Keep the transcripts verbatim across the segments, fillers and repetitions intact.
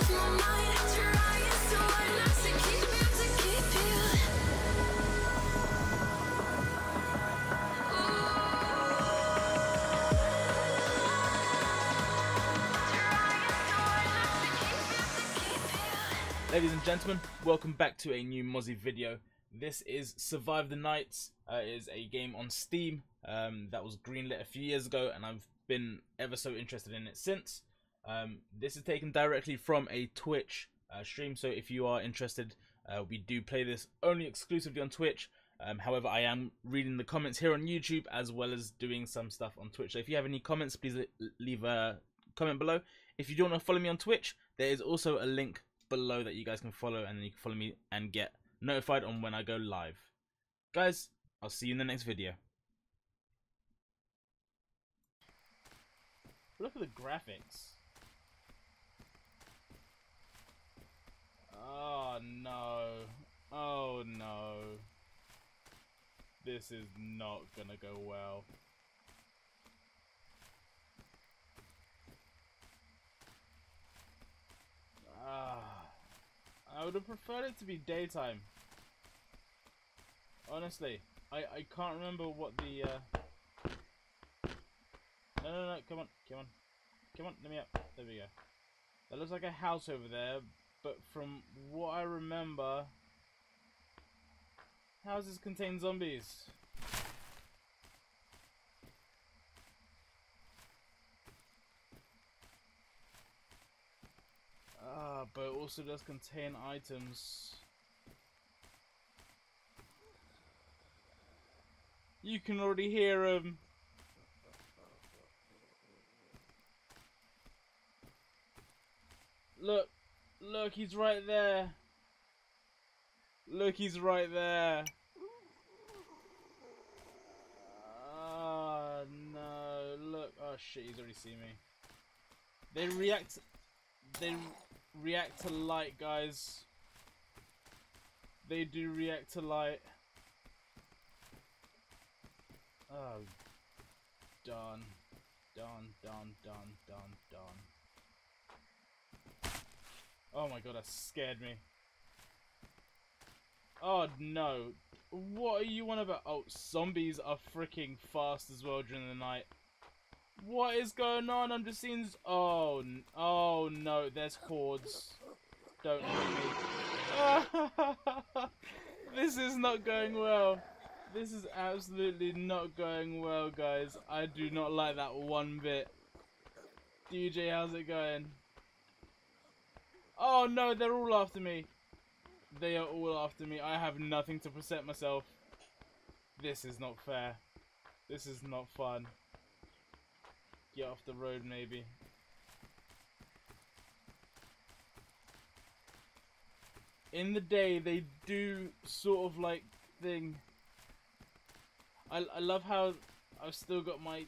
off my mind, trying so hard not to keep you, to keep you. Ladies and gentlemen, welcome back to a new Mozzieee video. This is Survive the Nights. Uh, it is a game on Steam um, that was greenlit a few years ago, and I've been ever so interested in it since. Um, this is taken directly from a Twitch uh, stream, so if you are interested, uh, we do play this only exclusively on Twitch. Um, however, I am reading the comments here on YouTube as well as doing some stuff on Twitch. So if you have any comments, please leave a comment below. If you do want to follow me on Twitch, there is also a link below that you guys can follow, and then you can follow me and get notified on when I go live. Guys, I'll see you in the next video. Look at the graphics. Oh no. Oh no. This is not gonna go well. Ah, I would have preferred it to be daytime. Honestly, I I can't remember what the. Uh... No no no! Come on, come on, come on! Let me up. There we go. That looks like a house over there, but from what I remember, houses contain zombies. Ah, but it also does contain items. You can already hear him. Look, look, he's right there. Look, he's right there. Oh no, look. Oh shit, he's already seen me. They react. They react to light, guys. They do react to light. Oh, darn, darn, darn, darn, darn, darn. Oh my god, that scared me. Oh no. What are you on about? Oh, zombies are freaking fast as well during the night. What is going on? I'm just seeing... Oh, oh no, there's hordes. Don't hit me. This is not going well. This is absolutely not going well, guys. I do not like that one bit. D J, how's it going? Oh no, they're all after me. They are all after me. I have nothing to protect myself. This is not fair. This is not fun. Get off the road, maybe. In the day, they do sort of like thing. I I love how I've still got my.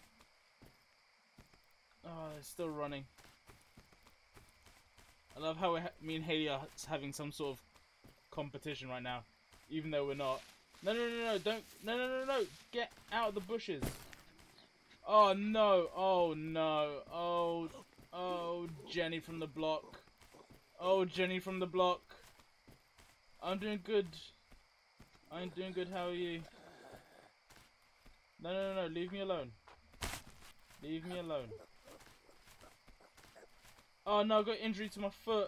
Oh, it's still running. I love how we're, me and Haley are having some sort of competition right now, even though we're not. No, no, no, no! Don't! No, no, no, no! Get out of the bushes! Oh no! Oh no! Oh, oh, Jenny from the block! Oh, Jenny from the block! I'm doing good. I'm doing good. How are you? No, no, no, no! Leave me alone. Leave me alone. Oh no! I got injury to my foot.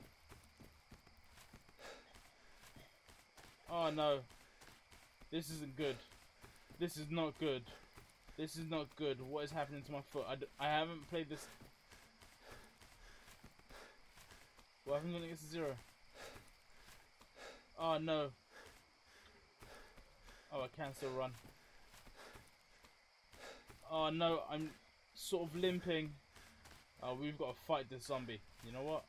Oh no! This isn't good. This is not good. This is not good. What is happening to my foot? I, d I haven't played this. What happens when it gets to zero? Oh no. Oh, I can still run. Oh no, I'm sort of limping. Oh, we've got to fight this zombie. You know what?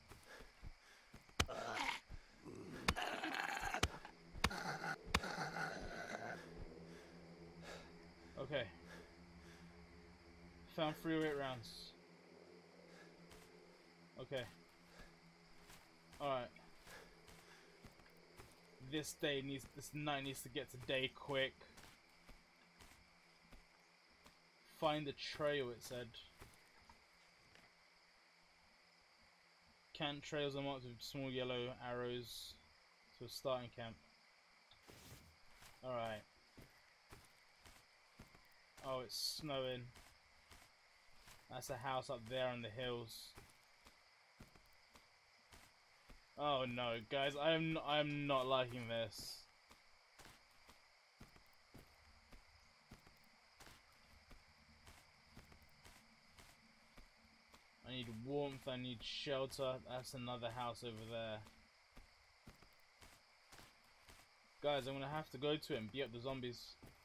Okay. Found three oh eight rounds. Okay. Alright. This day needs, this night needs to get to day quick. Find the trail, it said. Camp trails are marked with small yellow arrows to a starting camp. Alright. Oh, it's snowing. That's a house up there on the hills. Oh no, guys, I am I am not liking this. I need warmth, I need shelter. That's another house over there. Guys, I'm gonna have to go to it and beat up the zombies.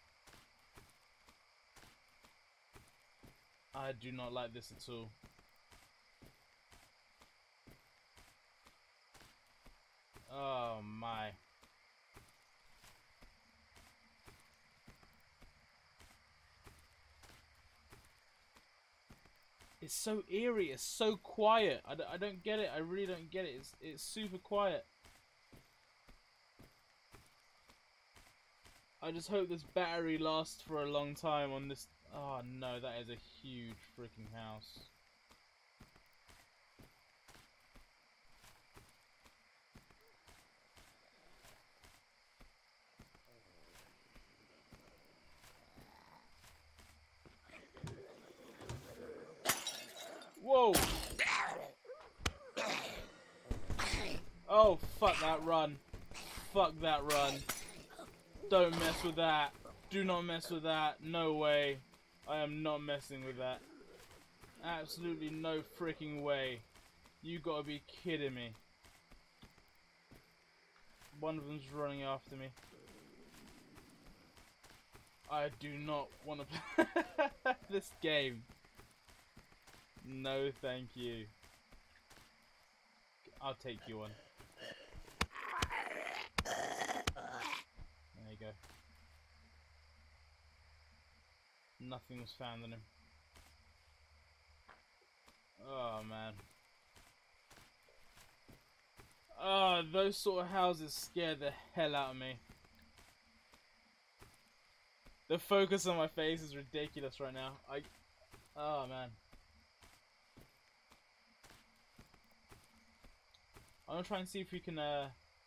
I do not like this at all. Oh my. It's so eerie, it's so quiet. I, d I don't get it, I really don't get it. It's, it's super quiet. I just hope this battery lasts for a long time on this. Oh no, that is a huge freaking house. Whoa! Oh, fuck that run. Fuck that run. Don't mess with that. Do not mess with that. No way. I am not messing with that. Absolutely no freaking way. You gotta be kidding me. One of them's running after me. I do not want to play this game. No, thank you. I'll take you on. There you go. Nothing was found on him. Oh man. Oh, those sort of houses scare the hell out of me. The focus on my face is ridiculous right now. I. Oh man. I'm gonna try and see if we can. Uh...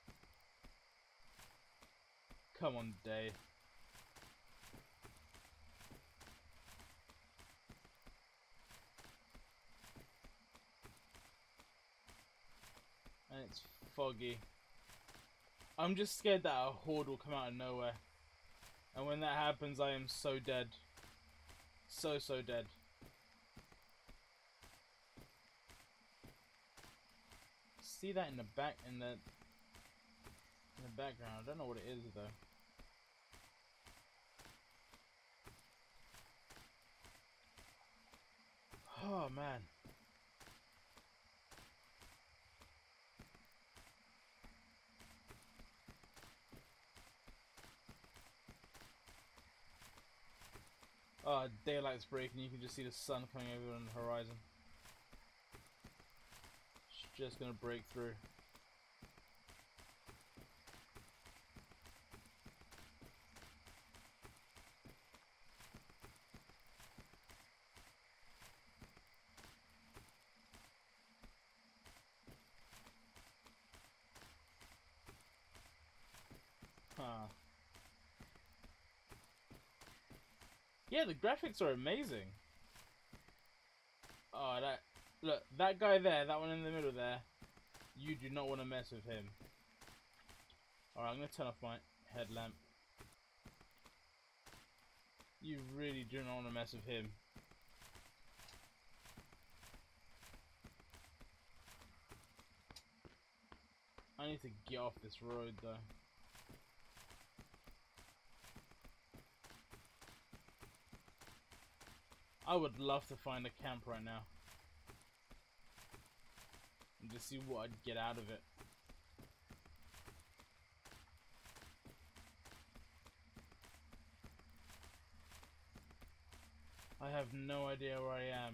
Come on, day. And it's foggy. I'm just scared that a horde will come out of nowhere. And when that happens, I am so dead. So, so dead. See that in the back, in the, in the background. I don't know what it is though. Oh man. Oh, daylight's breaking. You can just see the sun coming over on the horizon. It's just gonna break through. Huh. Yeah, the graphics are amazing. Oh, that... Look, that guy there, that one in the middle there, you do not want to mess with him. Alright, I'm going to turn off my headlamp. You really do not want to mess with him. I need to get off this road though. I would love to find a camp right now. And just see what I'd get out of it. I have no idea where I am.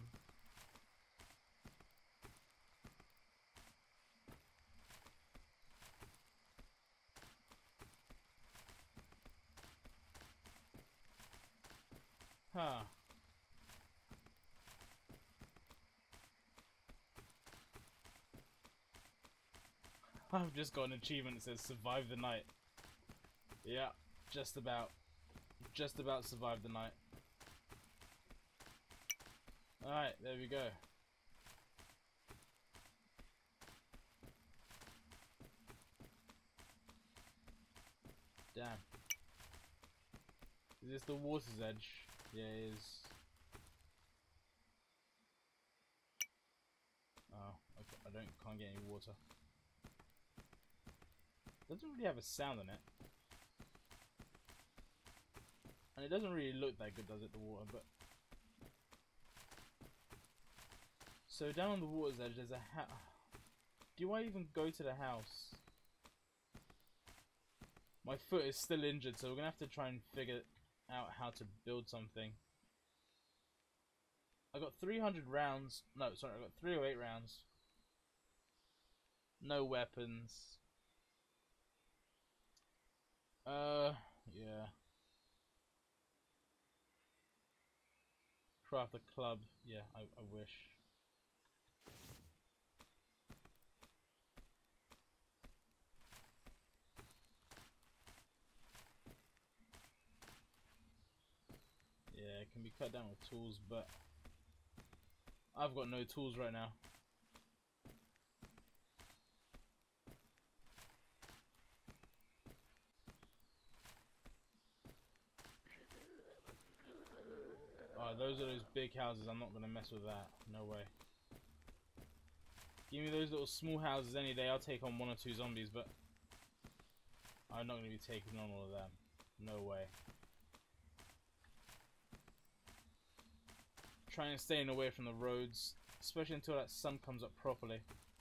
Huh. I've just got an achievement that says survive the night. Yeah, just about. Just about survived the night. Alright, there we go. Damn. Is this the water's edge? Yeah, it is. Oh, okay. I don't can't get any water. Doesn't really have a sound on it. And it doesn't really look that good, does it, the water, but so down on the water's edge there's a house. Do I even go to the house? My foot is still injured, so we're gonna have to try and figure out how to build something. I got three hundred rounds. No, sorry, I got three oh eight rounds. No weapons. Uh, yeah. Craft a club. Yeah, I, I wish. Yeah, it can be cut down with tools, but I've got no tools right now. Oh, those are those big houses. I'm not gonna mess with that. No way. Give me those little small houses any day. I'll take on one or two zombies, but I'm not gonna be taking on all of them. No way. Trying to stay away from the roads, especially until that sun comes up properly.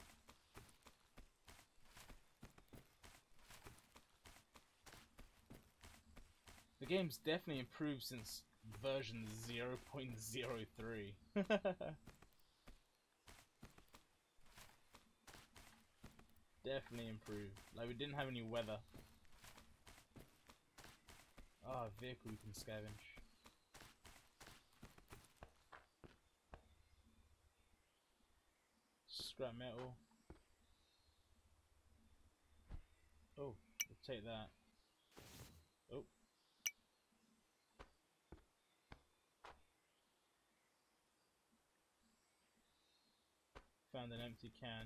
The game's definitely improved since version zero point zero three. Definitely improved. Like, we didn't have any weather. Ah, oh, vehicle you can scavenge. Scrap metal. Oh, we'll take that. Oh. Found an empty can.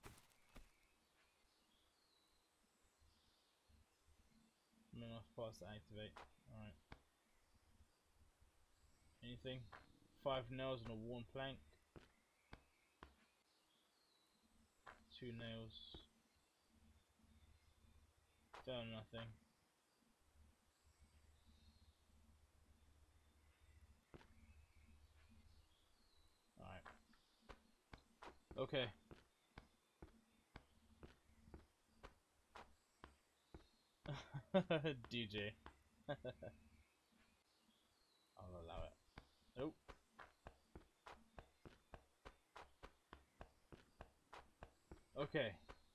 Not enough parts to activate. Alright. Anything? Five nails and a worn plank. Two nails. Found nothing. Alright. Okay. D J. I'll allow it. Nope. Okay.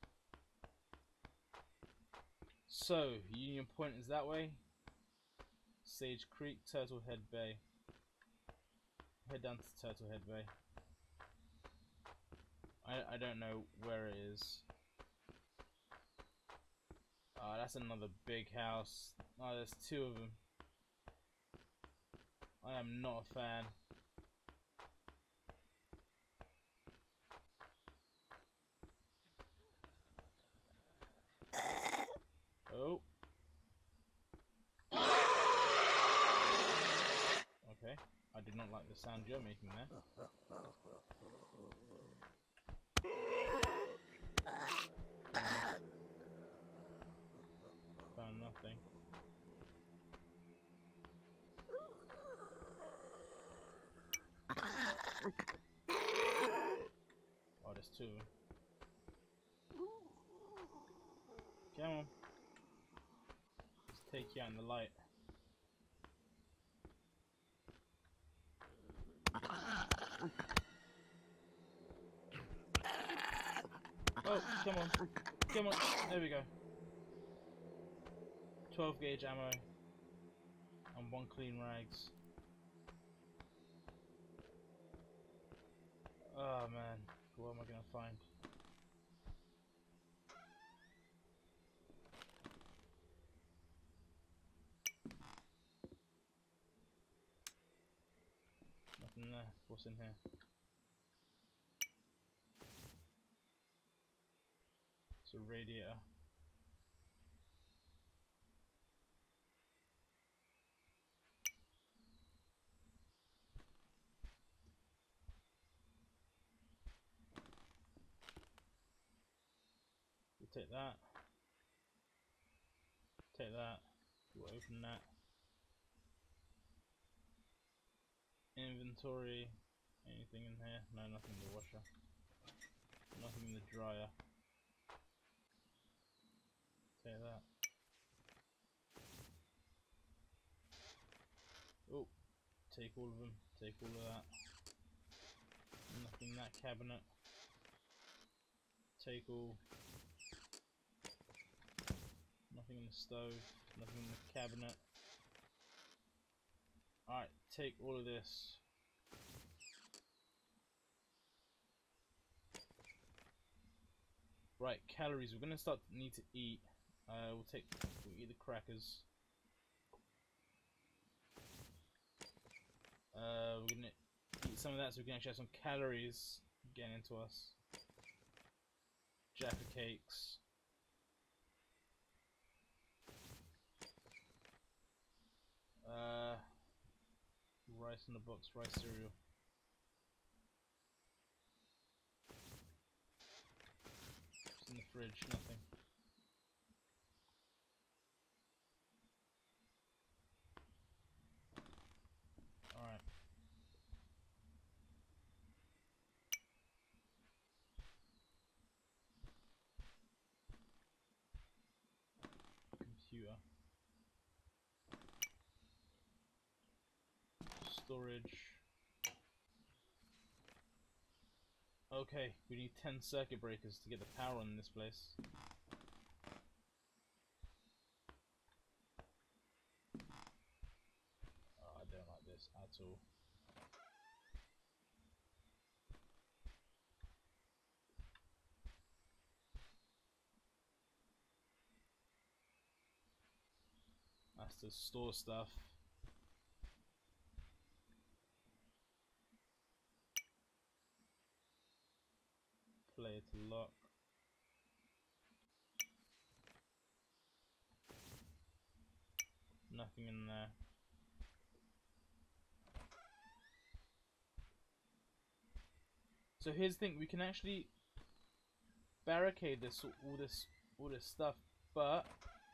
So, Union Point is that way. Sage Creek, Turtle Head Bay. Head down to Turtle Head Bay. I, I don't know where it is. Oh, that's another big house. Oh, there's two of them. I am not a fan. Oh. Okay. I did not like the sound you're making there. Found nothing. Oh, there's two. Come on. Let's take you out in the light. Oh, come on. Come on. There we go. twelve gauge ammo. And one clean rags. Oh man. What am I going to find? what's in here? It's a radiator. We'll take that. Take that. We'll open that. Inventory. Anything in here? No, nothing in the washer. Nothing in the dryer. Take that. Oh, take all of them. Take all of that. Nothing in that cabinet. Take all. Nothing in the stove. Nothing in the cabinet. Alright, take all of this. Right, calories. We're gonna start to need to eat. Uh, we'll take. We'll eat the crackers. Uh, we're gonna eat some of that so we can actually have some calories getting into us. Jaffa cakes. Uh, rice in the box, rice cereal. Just in the fridge, nothing. Alright. Computer. Storage. Okay, we need ten circuit breakers to get the power on in this place. Oh, I don't like this at all. That's to store stuff. Play to lock. Nothing in there. So here's the thing: we can actually barricade this, all this, all this stuff, but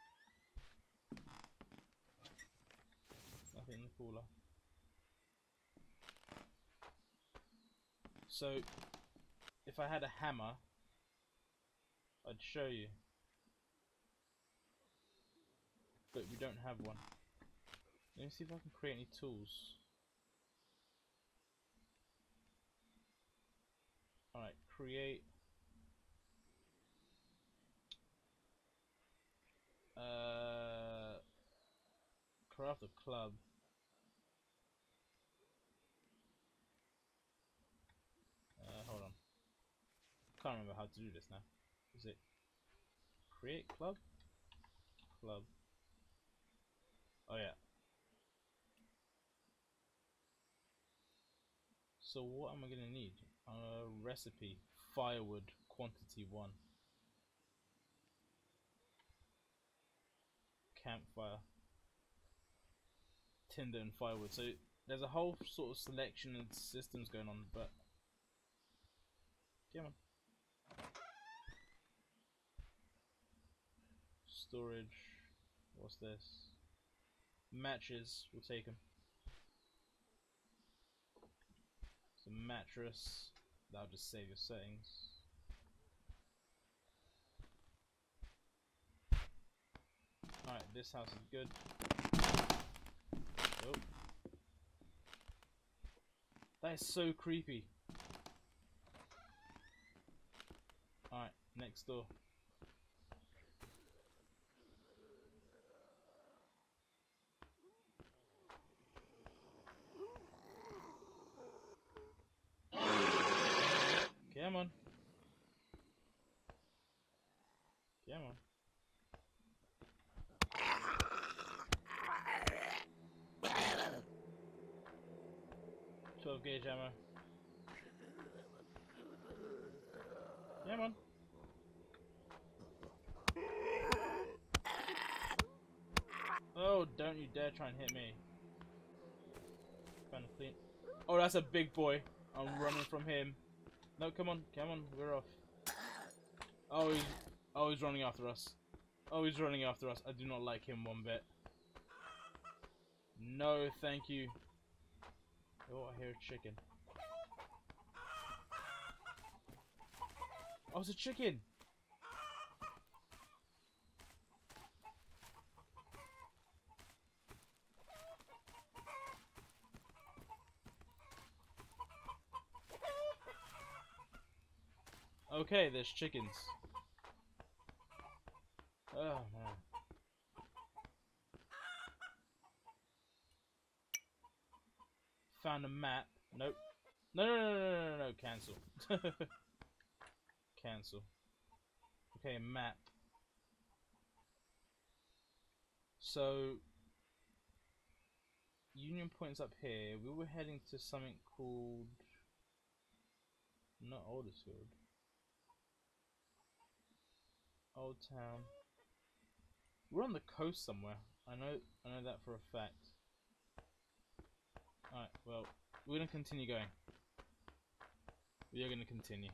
nothing in the cooler. So if I had a hammer, I'd show you, but we don't have one. Let me see if I can create any tools. Alright, create. Uh, craft a club. Uh, hold on. Can't remember how to do this now. Is it create club? Club. Oh yeah. So what am I gonna need? Uh, recipe, firewood, quantity one. Campfire, tinder and firewood. So there's a whole sort of selection and systems going on, but come on. Storage. What's this? Matches. We'll take them. Some mattress. That'll just save your settings. Alright, this house is good. Oh. That is so creepy. Alright, next door. Come on. Come on. twelve gauge ammo. Come on. Oh, don't you dare try and hit me. Trying to clean. Oh, that's a big boy. I'm running from him. No, come on, come on, we're off. Oh, he's, oh, he's running after us. Oh, he's running after us. I do not like him one bit. No, thank you. Oh, I hear a chicken. Oh, it's a chicken! Okay, there's chickens. Oh, man. Found a map. Nope. No, no, no, no, no, no, no. Cancel. Cancel. Okay, map. So, Union Point's up here. We were heading to something called... Not Aldersfield. Old Town. We're on the coast somewhere. I know I know that for a fact. Alright, well, we're gonna continue going. We are gonna continue.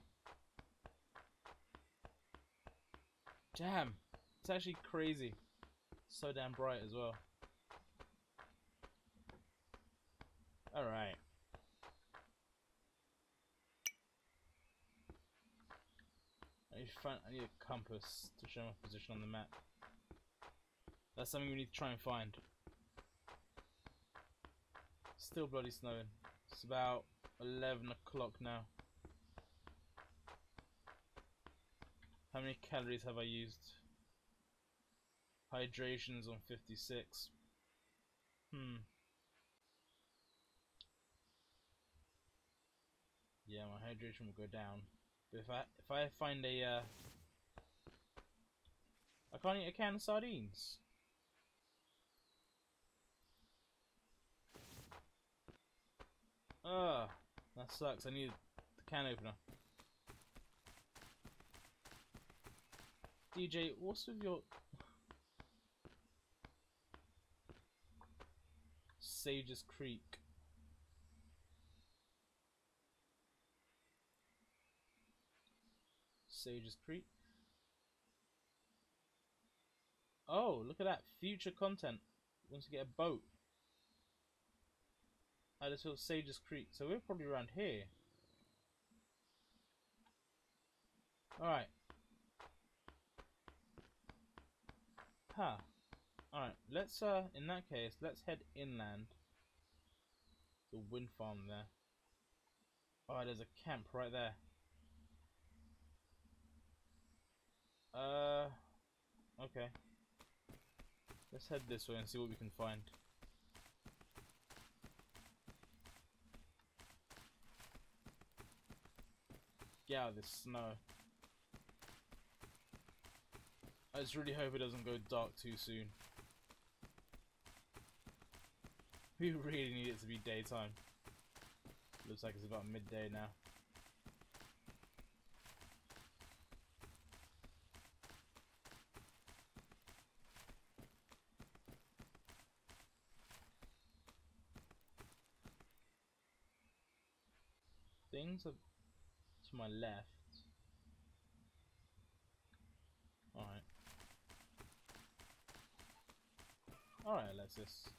Damn! It's actually crazy. So damn bright as well. Alright. I need to find I need a compass to show my position on the map. That's something we need to try and find. Still bloody snowing. It's about eleven o'clock now. How many calories have I used? Hydration's on fifty-six. Hmm. Yeah, my hydration will go down. But if I if I find a uh I can't eat a can of sardines. Ah, that sucks. I need the can opener. D J, what's with your Sage's Creek? Sage's Creek. Oh, look at that. Future content. Wants to get a boat. I just feel Sage's Creek. So we're probably around here. Alright. Huh. Alright, let's, uh, in that case, let's head inland. The wind farm there. Oh, there's a camp right there. Uh, okay. Let's head this way and see what we can find. Get out of this snow. I just really hope it doesn't go dark too soon. We really need it to be daytime. Looks like it's about midday now. Things are to my left. Alright. Alright, Alexis.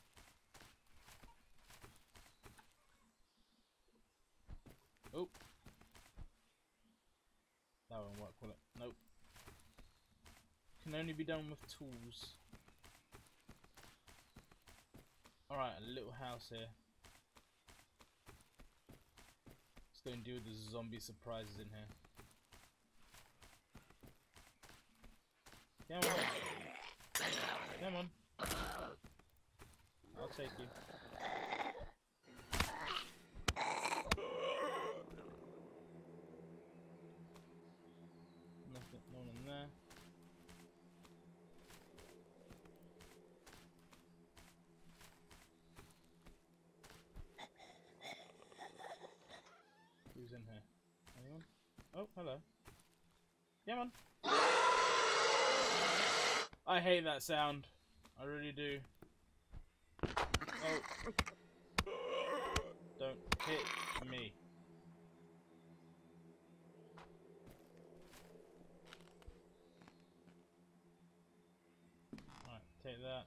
Oh. That won't work, will it? Nope. Can only be done with tools. Alright, a little house here. Let's go and deal with the zombie surprises in here. Come on. Come on. I'll take you. Nothing, no one in there. Come on. I hate that sound. I really do. Oh. Don't hit me. Alright, take that.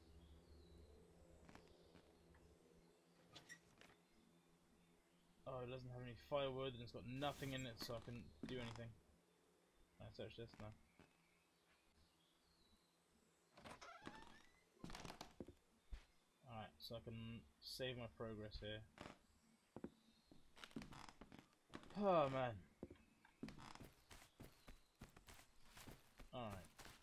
Oh, it doesn't have any firewood and it's got nothing in it, so I can do anything. I search this now. Alright, so I can save my progress here. Oh man. Alright.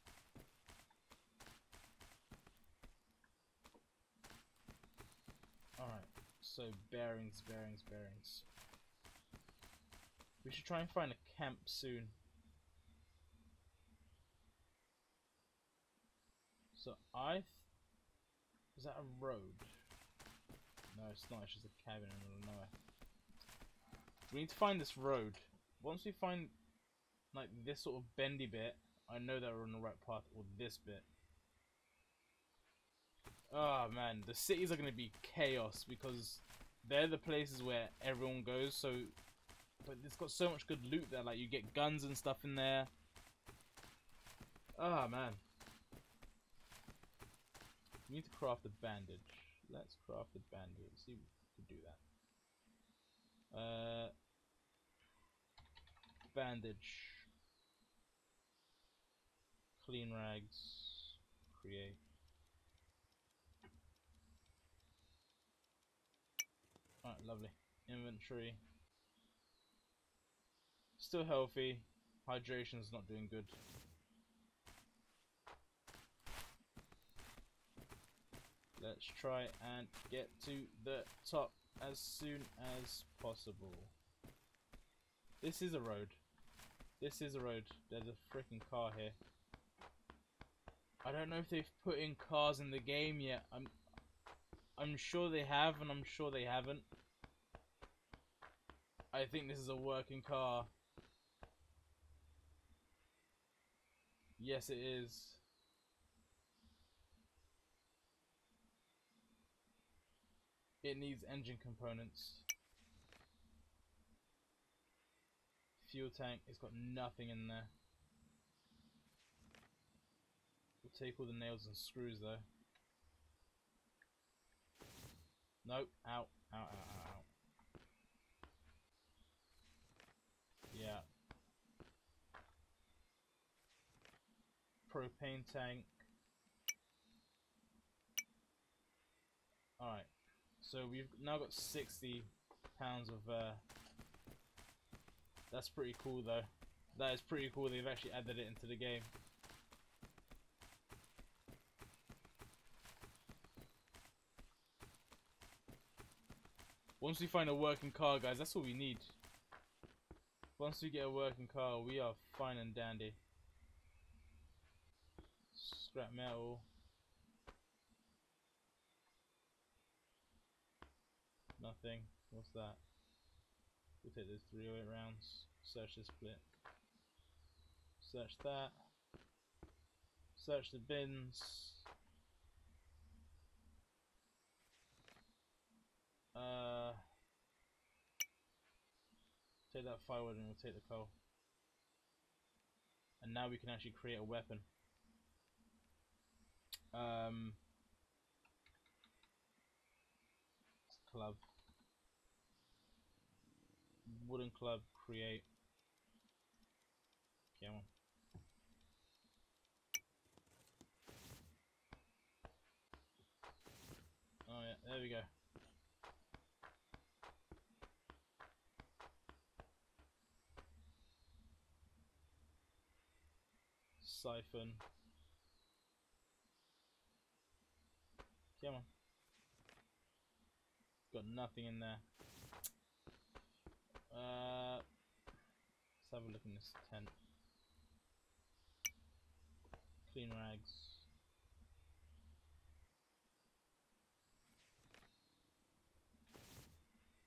Alright, so bearings, bearings, bearings. We should try and find a camp soon. So I... Th is that a road? No, it's not, it's just a cabin in the middle of nowhere. We need to find this road. Once we find like this sort of bendy bit, I know that we're on the right path, or this bit. Oh man, the cities are going to be chaos because they're the places where everyone goes, so but it's got so much good loot there, like you get guns and stuff in there. Ah oh, man. We need to craft a bandage. Let's craft a bandage. See if we can do that. Uh bandage. Clean rags. Create. Alright, lovely. Inventory. Still healthy. Hydration's not doing good. Let's try and get to the top as soon as possible. This is a road. This is a road. There's a freaking car here. I don't know if they've put in cars in the game yet. I'm I'm sure they have and I'm sure they haven't. I think this is a working car. Yes, it is. It needs engine components. Fuel tank, it's got nothing in there. We'll take all the nails and screws though. Nope, out, out, out, out, out. Yeah. Propane tank. Alright. So we've now got sixty pounds of uh that's pretty cool though. That is pretty cool, they've actually added it into the game. Once we find a working car, guys, that's all we need. Once we get a working car, we are fine and dandy. Scrap metal. Nothing. What's that? We'll take those three oh eight rounds. Search this split. Search that. Search the bins. Uh, take that firewood and we'll take the coal. And now we can actually create a weapon. Um, club. Wooden club, create. Come on. Oh yeah, there we go. Siphon. Come on. Got nothing in there. Uh, let's have a look in this tent. Clean rags.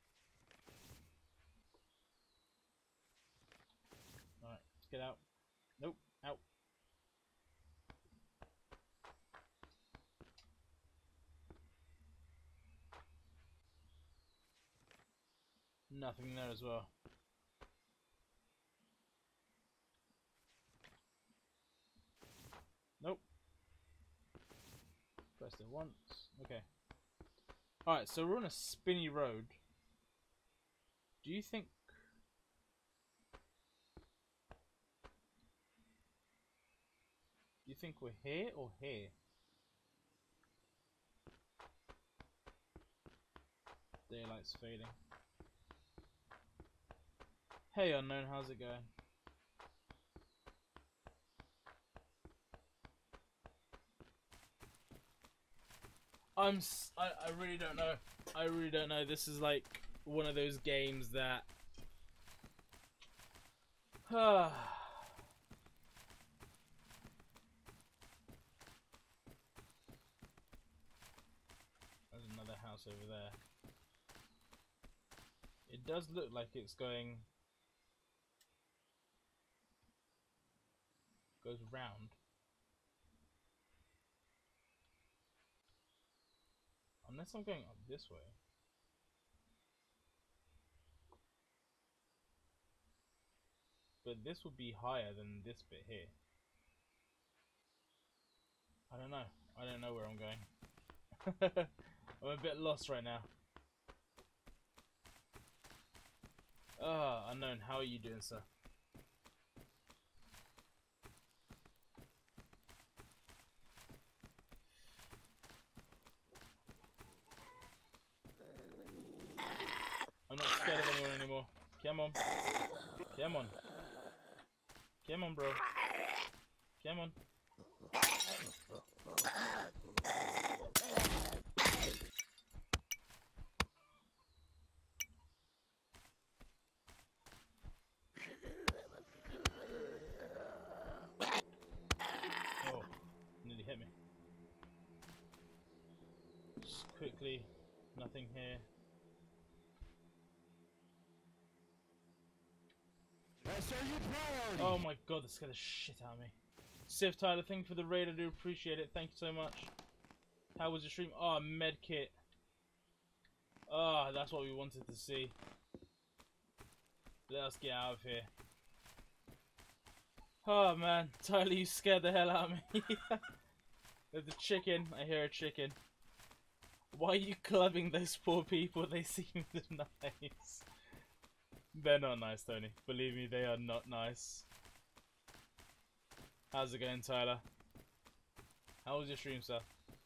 Alright, let's get out. Ow. Nothing there as well. Nope. Pressed it once. Okay. Alright, so we're on a spinny road. Do you think... Do you think we're here or here? Daylight's fading. Hey unknown, how's it going? I'm s I, I really don't know. I really don't know. This is like one of those games that There's another house over there. It does look like it's going goes round. Unless I'm going up this way. But this would be higher than this bit here. I don't know. I don't know where I'm going. I'm a bit lost right now. Ah, oh, unknown. How are you doing, sir? I'm not scared of anyone anymore. Come on. Come on. Come on, bro. Come on. Oh, nearly hit me. Just quickly, nothing here. Oh my god, that scared the shit out of me. Civ Tyler, thank you for the raid, I do appreciate it. Thank you so much. How was your stream? Oh, medkit. Ah, oh, that's what we wanted to see. Let us get out of here. Oh man, Tyler, you scared the hell out of me. There's a chicken. I hear a chicken. Why are you clubbing those poor people? They seem nice. They're not nice, Tony. Believe me, they are not nice. How's it going, Tyler? How was your stream, sir?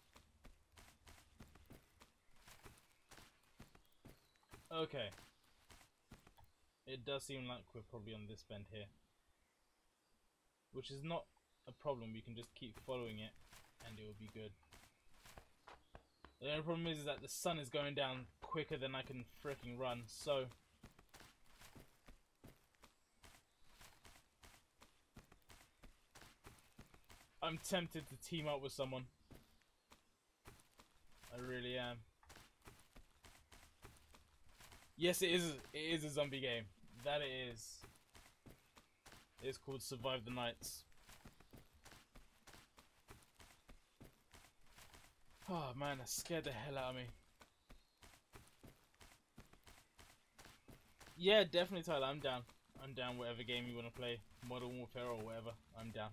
Okay. It does seem like we're probably on this bend here. Which is not a problem, we can just keep following it and it will be good. The only problem is that the sun is going down quicker than I can freaking run, so... I'm tempted to team up with someone. I really am. Yes, it is. It is a zombie game. That it is. It's called Survive the Nights. Oh man, that scared the hell out of me. Yeah, definitely, Tyler. I'm down. I'm down. Whatever game you want to play, Modern Warfare or whatever. I'm down.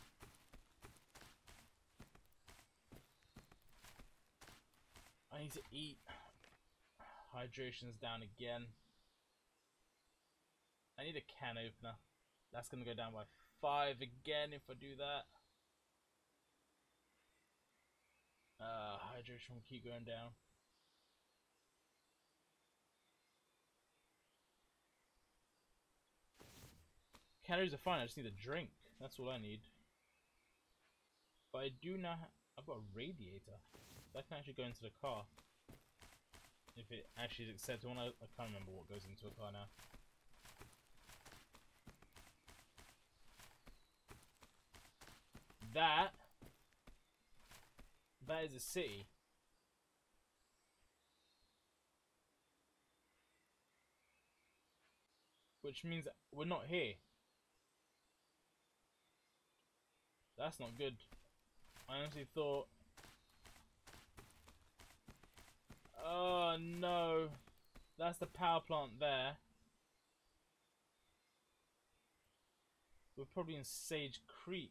I need to eat. Hydration's down again. I need a can opener. That's gonna go down by five again if I do that. Uh, hydration will keep going down. Calories are fine, I just need a drink. That's all I need. But I do now ha I've got a radiator. That can actually go into the car. If it actually is acceptable. I, I can't remember what goes into a car now. That That is a city. Which means we're not here. That's not good. I honestly thought... Oh no. That's the power plant there. We're probably in Sage Creek.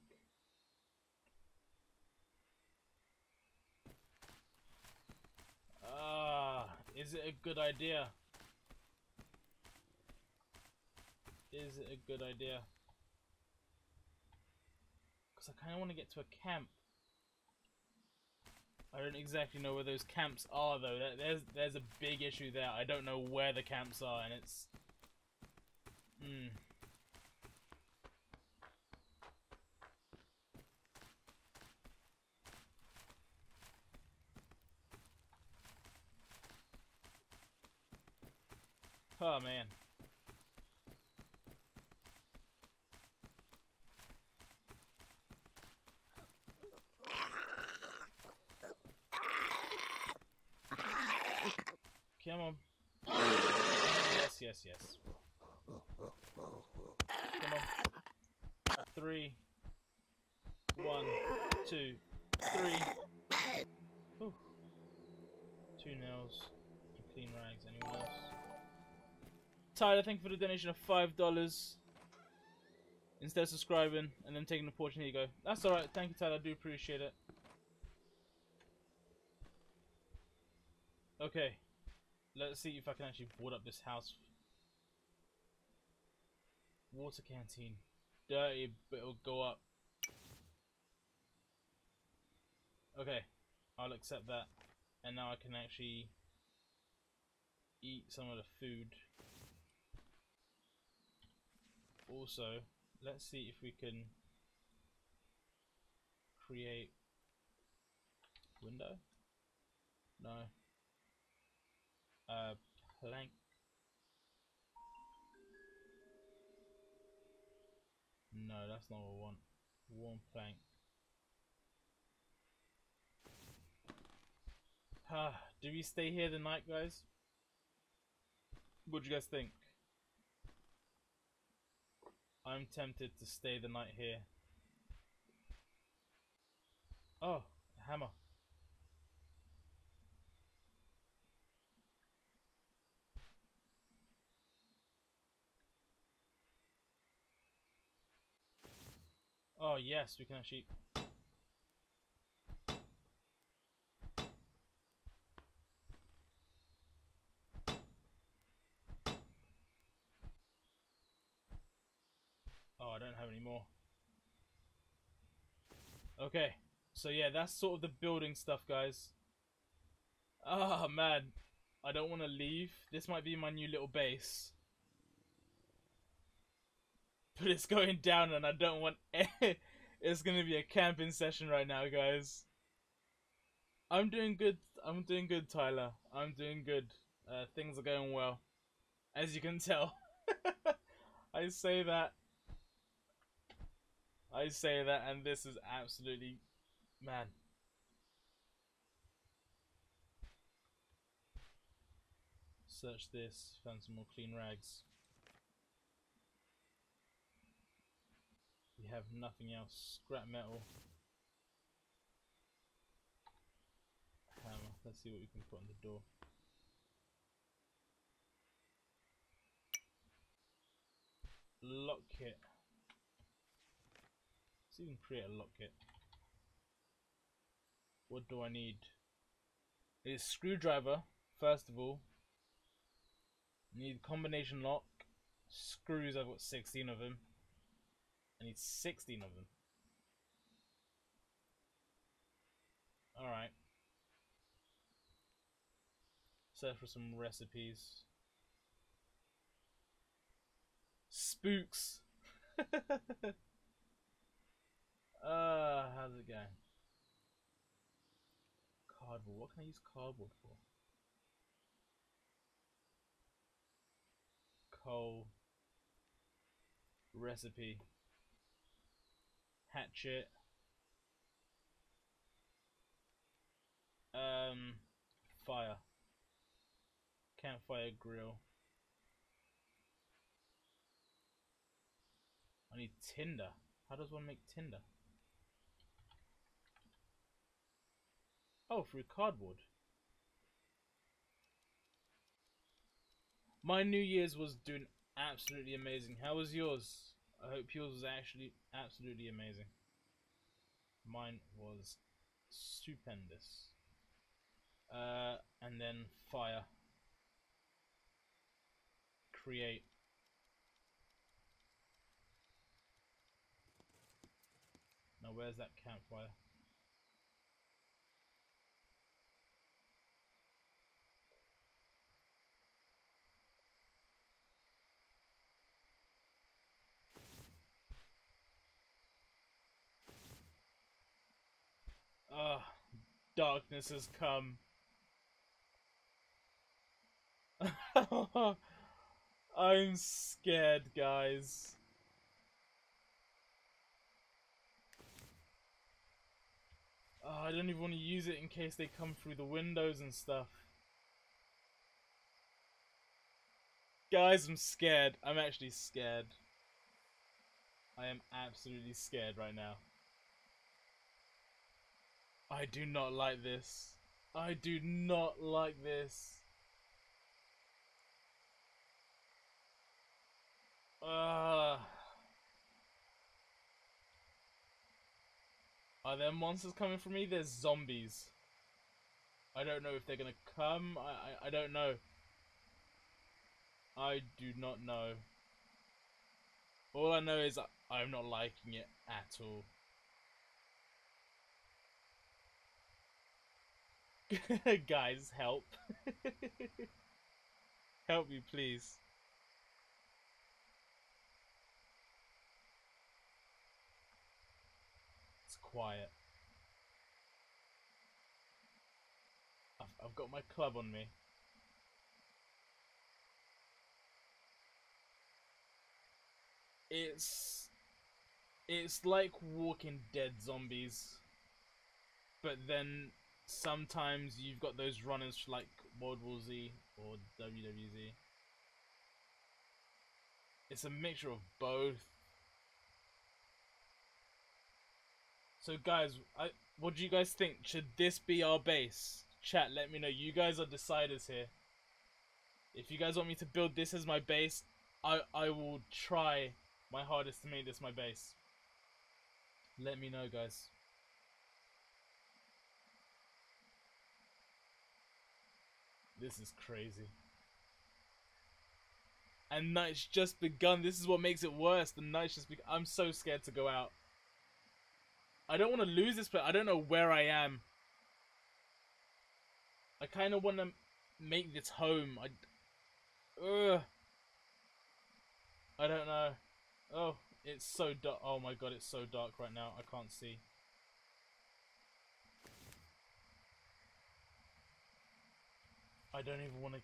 Ah, is it a good idea? Is it a good idea? Because I kind of want to get to a camp. I don't exactly know where those camps are though. There's there's a big issue there. I don't know where the camps are, and it's... Hmm. Oh man. Come on. Yes, yes, yes. Come on. Three. One, two, three. Whew. Two nails. Clean rags. Anyone else? Tyler, thank you for the donation of five dollars. Instead of subscribing and then taking the portion, here you go. That's alright. Thank you, Tyler. I do appreciate it. Okay. Let's see if I can actually board up this house. Water canteen. Dirty, but it'll go up. Okay. I'll accept that. And now I can actually eat some of the food. Also, let's see if we can create window. No. Uh, plank. No, that's not what I want. Warm plank. Ah, do we stay here the night, guys? What do you guys think? I'm tempted to stay the night here. Oh, a hammer. Oh yes, we can actually... Oh, I don't have any more. Okay, so yeah, that's sort of the building stuff, guys. Oh man, I don't want to leave. This might be my new little base. But it's going down and I don't want... It's going to be a camping session right now, guys. I'm doing good. I'm doing good, Tyler. I'm doing good. Uh, things are going well. As you can tell. I say that. I say that and this is absolutely... Man. Search this. Found some more clean rags. We have nothing else. Scrap metal. Hammer. Let's see what we can put on the door. Lock kit. Let's even create a lock kit. What do I need? It's screwdriver, first of all. Need combination lock. Screws, I've got sixteen of them. I need sixteen of them. Alright. Search for some recipes. Spooks! Uh, how's it going? Cardboard. What can I use cardboard for? Coal. Recipe. Hatchet. Um, fire. Campfire grill. I need tinder. How does one make tinder? Oh, through cardboard. My New Year's was doing absolutely amazing. How was yours? I hope yours was actually absolutely amazing. Mine was stupendous. Uh, and then fire. Create. Now where's that campfire? Ah, darkness has come. I'm scared, guys. Oh, I don't even want to use it in case they come through the windows and stuff. Guys, I'm scared. I'm actually scared. I am absolutely scared right now. I do not like this. I do not like this. Uh, are there monsters coming for me? There's zombies. I don't know if they're gonna come. I, I, I don't know. I do not know. All I know is I, I'm not liking it at all. Guys, help. Help me, please. It's quiet. I've, I've got my club on me. It's... It's like Walking Dead zombies. But then sometimes you've got those runners like World War Z or W W Z. It's a mixture of both. So guys, I, what do you guys think? Should this be our base? Chat, let me know. You guys are deciders here. If you guys want me to build this as my base, I, I will try my hardest to make this my base. Let me know, guys. This is crazy. And night's just begun. This is what makes it worse. The night's just begun. I'm so scared to go out. I don't want to lose this place. I don't know where I am. I kind of want to make this home. I, ugh. I don't know. Oh, it's so dark. Oh my god, it's so dark right now. I can't see. I don't even want to...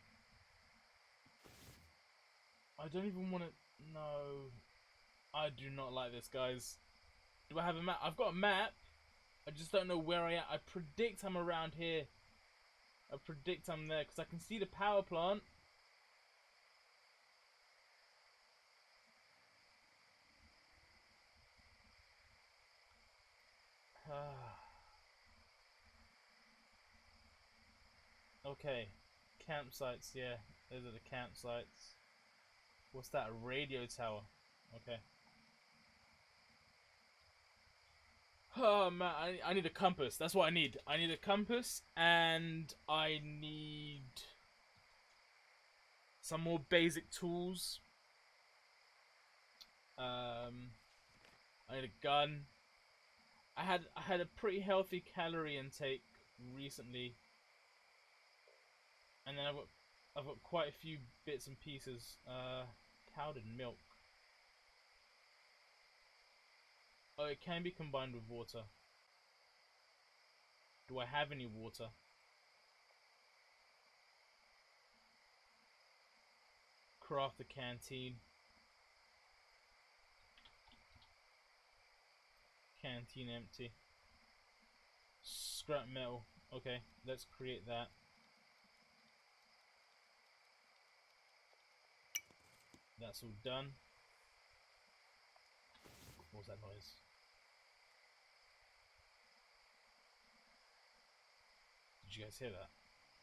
I don't even want to... No. I do not like this, guys. Do I have a map? I've got a map. I just don't know where I am. I predict I'm around here. I predict I'm there because I can see the power plant. Okay. Campsites, yeah. Those are the campsites. What's that? A radio tower. Okay. Oh man, I, I need a compass. That's what I need. I need a compass and I need some more basic tools. Um, I need a gun. I had I had a pretty healthy calorie intake recently, and then I've got I've got quite a few bits and pieces. Uh, powdered milk. Oh, it can be combined with water. Do I have any water? Craft the canteen. Canteen empty. Scrap metal. Okay, let's create that. That's all done. What was that noise? Did you guys hear that?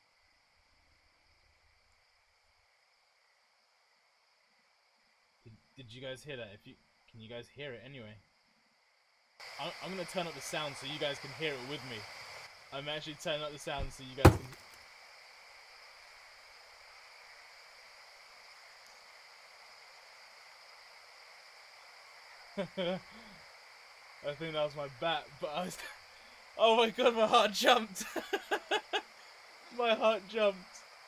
Did, did you guys hear that? If you can, you guys hear it anyway? I'm, I'm gonna turn up the sound so you guys can hear it with me. I'm actually turning up the sound so you guys can. I think that was my bat, but I was. Oh my god, my heart jumped! My heart jumped!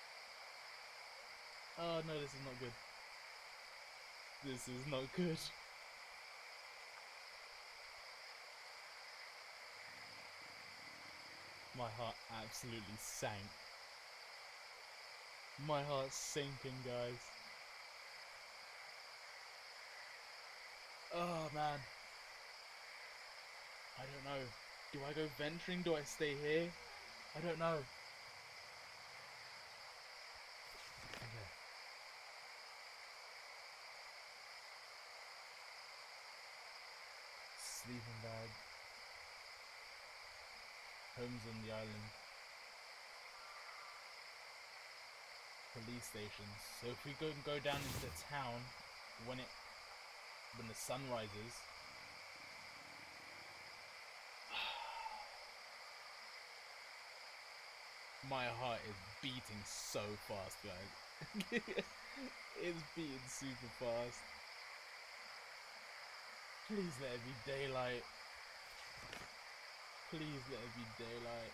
Oh no, this is not good. This is not good. My heart absolutely sank. My heart's sinking, guys. Oh man. I don't know. Do I go venturing? Do I stay here? I don't know. Okay. Sleeping bag. Homes on the island. Police stations. So if we go go down into the town when it when the sun rises. My heart is beating so fast, guys. It's beating super fast. Please let it be daylight. Please let it be daylight.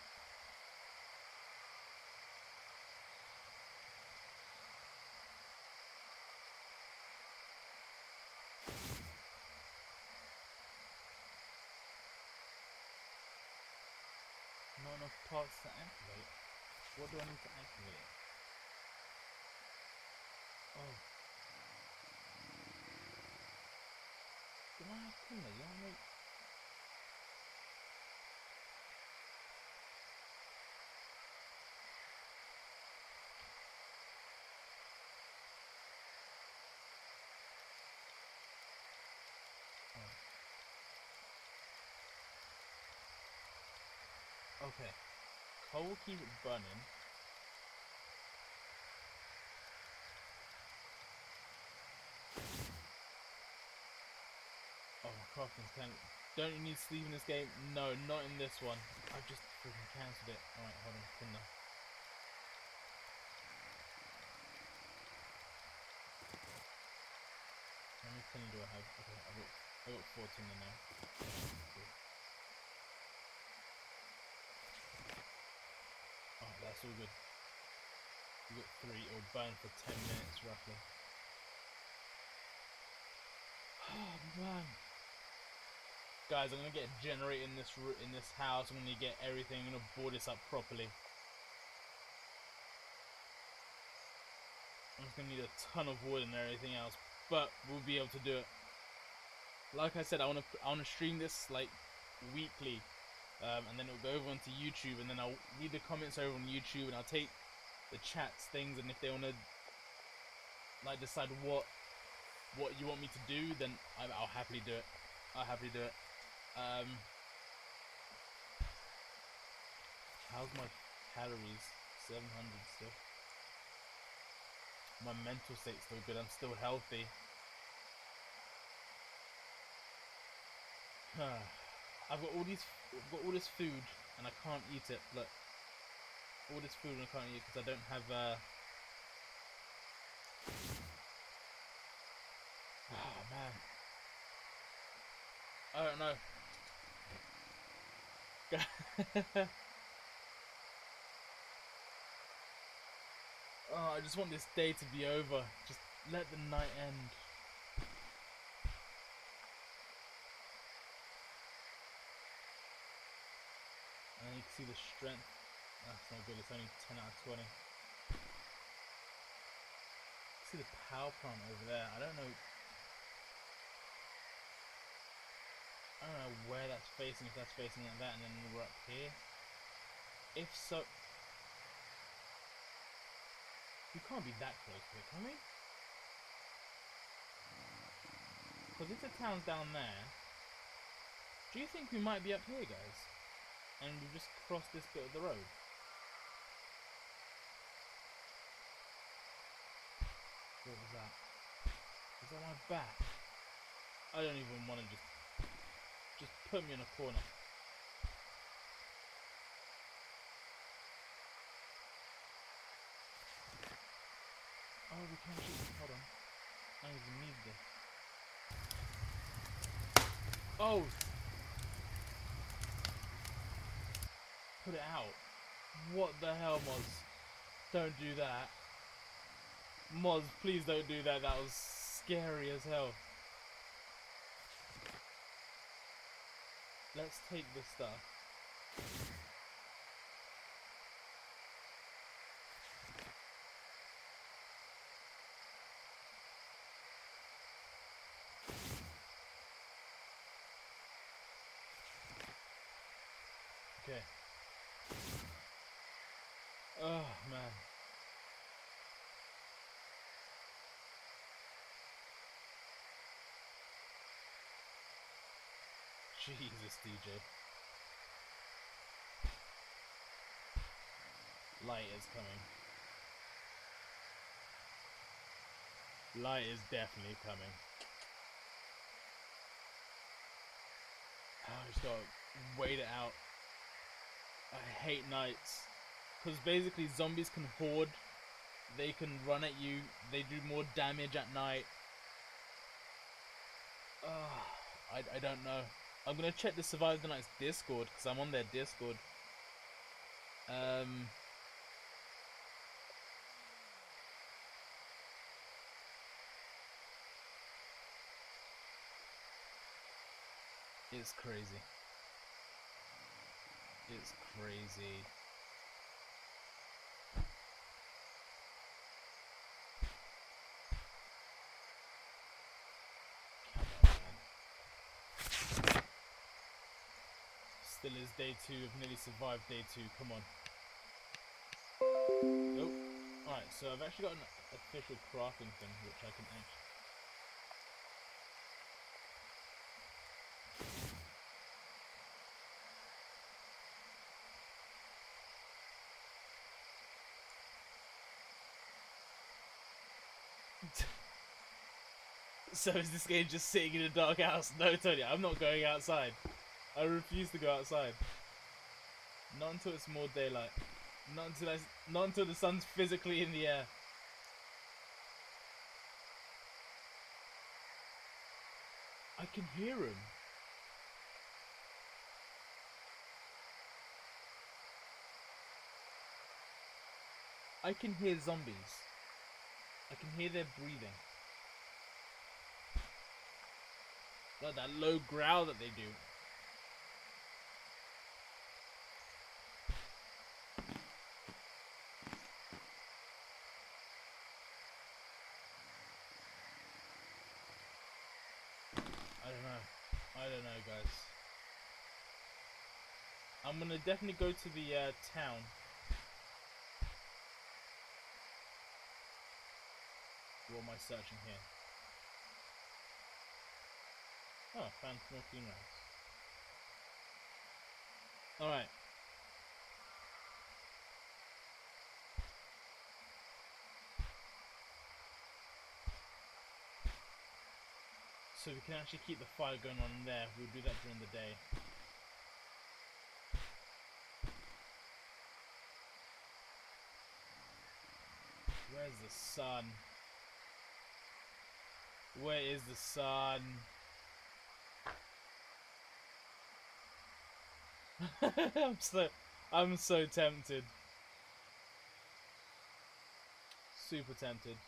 Not enough parts to activate. What do I need to activate? Oh. Do I have Tinder? Do I make... Oh. Okay. Coal will keep it burning. Oh, crafting's ten. Don't you need sleep in this game? No, not in this one. I've just freaking cancelled it. Alright, hold on. Tinder. How many Tinder do I have? Okay, I've got, I've got four Tinder now. Oh, that's all good. We've got three. It'll burn for ten minutes roughly. Oh man. Guys, I'm gonna get a generator in this in this house. I'm gonna get everything. I'm gonna board this up properly. I'm just gonna need a ton of wood and everything else, but we'll be able to do it. Like I said, I wanna I wanna stream this like weekly, um, and then it'll go over onto YouTube, and then I'll leave the comments over on YouTube, and I'll take the chats things, and if they wanna like decide what what you want me to do, then I, I'll happily do it. I'll happily do it. Um, how's my calories? seven hundred still. My mental state's still good. I'm still healthy. I've got all these. I've got all this food, and I can't eat it. Look, all this food and I can't eat it because I don't have. Uh... Oh man. I don't know. Oh, I just want this day to be over. Just let the night end. And you can see the strength. That's not good. It's only ten out of twenty. See the power plant over there. I don't know. I don't know where that's facing, if that's facing like that, and then we're up here. If so, we can't be that close to it, can we? Because if the town's down there, do you think we might be up here, guys? And we've just crossed this bit of the road? Is that my back? I don't even want to just... Just put me in a corner. Oh, we can't shoot. Hold on. I don't even need this. Oh! Put it out. What the hell, Moz? Don't do that. Moz, please don't do that. That was scary as hell. Let's take this stuff. Okay. Oh, man. Jesus, D J. Light is coming. Light is definitely coming. Oh, I just gotta wait it out. I hate nights. Because basically zombies can horde. They can run at you. They do more damage at night. Uh, I, I don't know. I'm gonna check the Survive the Night's Discord. Because I'm on their Discord. Um... It's crazy. It's crazy. Come on, man. Still is day two. I've nearly survived day two. Come on. Nope. Alright, so I've actually got an official crafting thing which I can actually... So is this game just sitting in a dark house? No, Tony, I'm not going outside. I refuse to go outside. Not until it's more daylight. Not until I, not until the sun's physically in the air. I can hear him. I can hear zombies. I can hear their breathing. Like that low growl that they do. I don't know. I don't know, guys. I'm gonna definitely go to the uh, town. What am I searching here? Oh, found more funerals. Alright. So we can actually keep the fire going on there. We'll do that during the day. Where's the sun? Where is the sun? I'm so, I'm so tempted. Super tempted.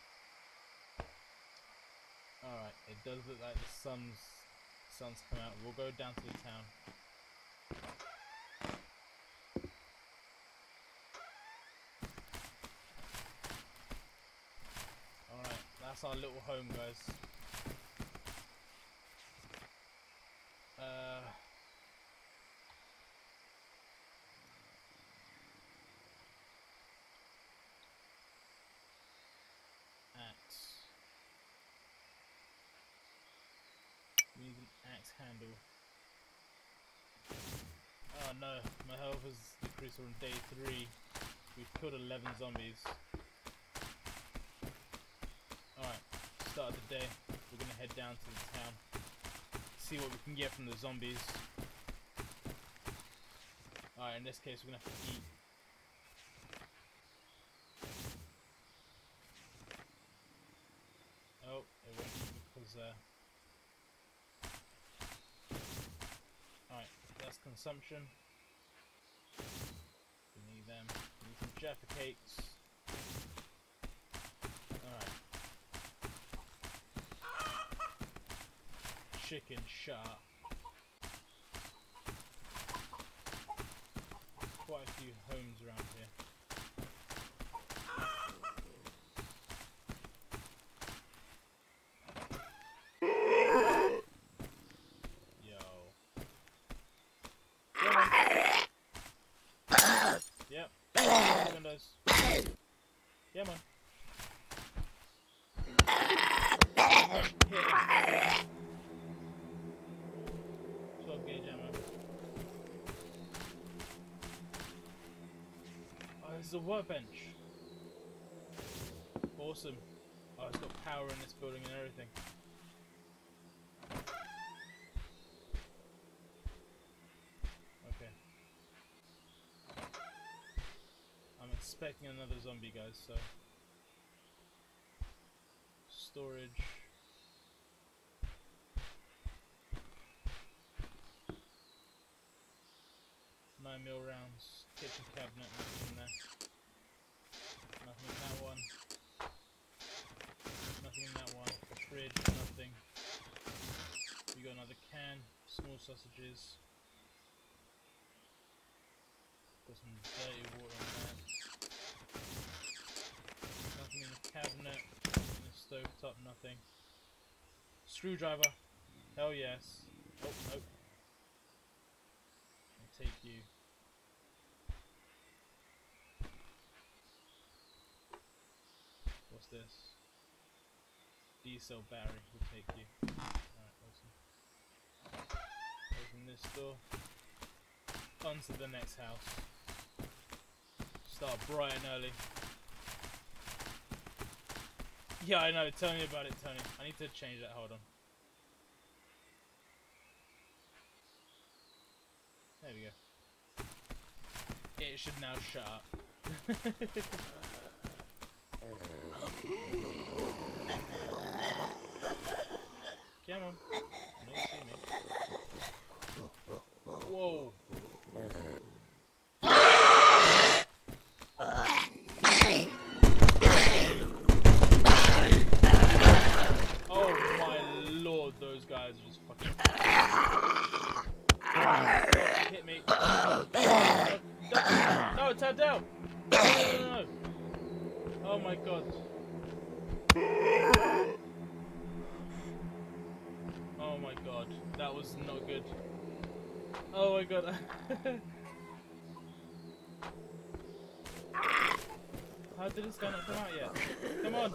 Alright, it does look like the sun's, sun's come out. We'll go down to the town. Alright, that's our little home, guys. Uh... We need an axe handle. Oh no, my health has decreased on day three. We've killed eleven zombies. Alright, start of the day. we're gonna head down to the town, see what we can get from the zombies. Alright, in this case we're gonna have to eat. Oh, it won't eat because uh alright, that's consumption. We need them. We need some Jaffa cakes. Alright. Chicken shark. Quite a few homes around here. Yo. Yep. Windows. Yeah, man. twelve gauge ammo. Oh, this is a workbench. Awesome. Oh, it's got power in this building and everything. Okay. I'm expecting another zombie, guys, so... Storage. Nine mil rounds. Kitchen cabinet, nothing in there. Nothing in that one. Nothing in that one. Fridge, nothing. We got another can. Small sausages. Got some dirty water in there. Nothing in the cabinet. In the stove top, nothing. Screwdriver. Hell yes. Oh, nope. I'll take you. What's this? D-cell battery. We'll take you. Alright, awesome. Open this door. On to the next house. Start bright and early. Yeah, I know. Tell me about it, Tony. I need to change that. Hold on. There we go. It should now shut up. Come on. No, you see me. Whoa. Oh my lord, those guys are just fucking... Hit me. No, no, tap down. No, no, no, no. Oh my god. Oh my god. That was not good. Oh my god. How did this guy not come out yet? Come on.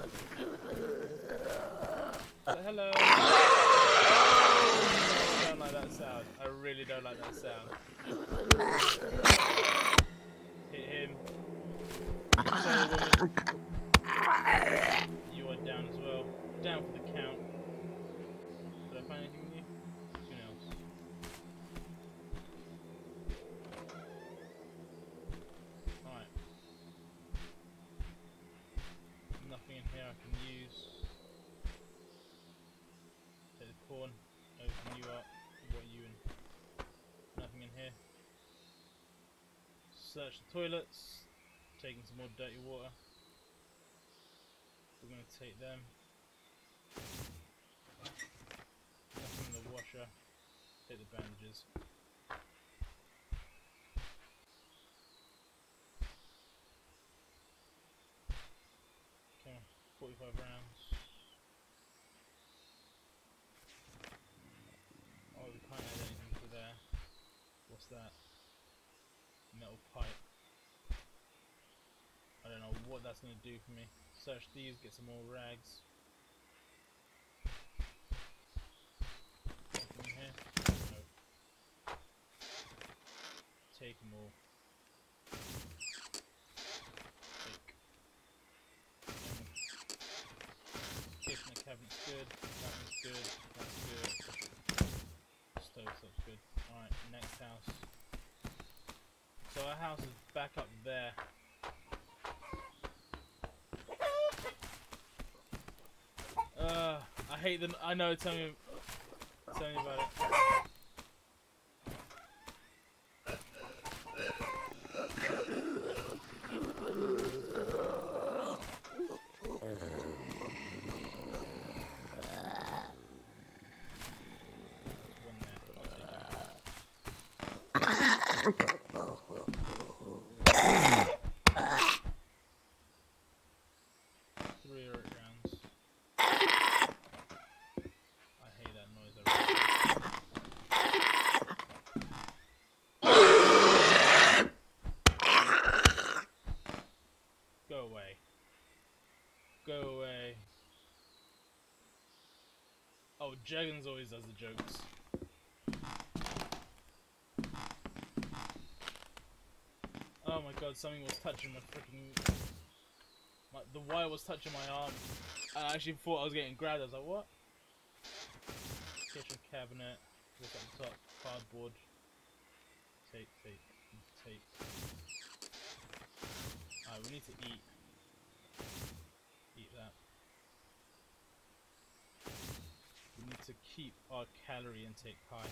So, hello. Oh, I don't like that sound. I really don't like that sound. Hit him. Sorry, woman. You are down as well. Down for the count. Did I find anything new? Who knows? Alright. Nothing in here I can use. Take the corn. Open you up. What are you in? Nothing in here. Search the toilets. Taking some more dirty water. We're going to take them. Nothing in the washer. Take the bandages. Okay, forty-five rounds. Oh, we can't add anything to there. What's that? Metal pipe. I don't know what that's going to do for me. Search these, get some more rags. Anything in here? No. Take them all. Take. Kitchen cabinet's good. That one's good. That's good. Stove top's good. Alright, next house. So our house is back up there. Uh, I hate them. I know. Tell me. Tell me about it. Three rounds. I hate that noise. Go away. Go away. Oh, Jaggins always does the jokes. Oh my god, something was touching my freaking... My, the wire was touching my arm. I actually thought I was getting grabbed. I was like, what? Kitchen cabinet. Look at the top. Cardboard. Tape, tape, tape. Alright, we need to eat. Eat that. We need to keep our calorie intake high.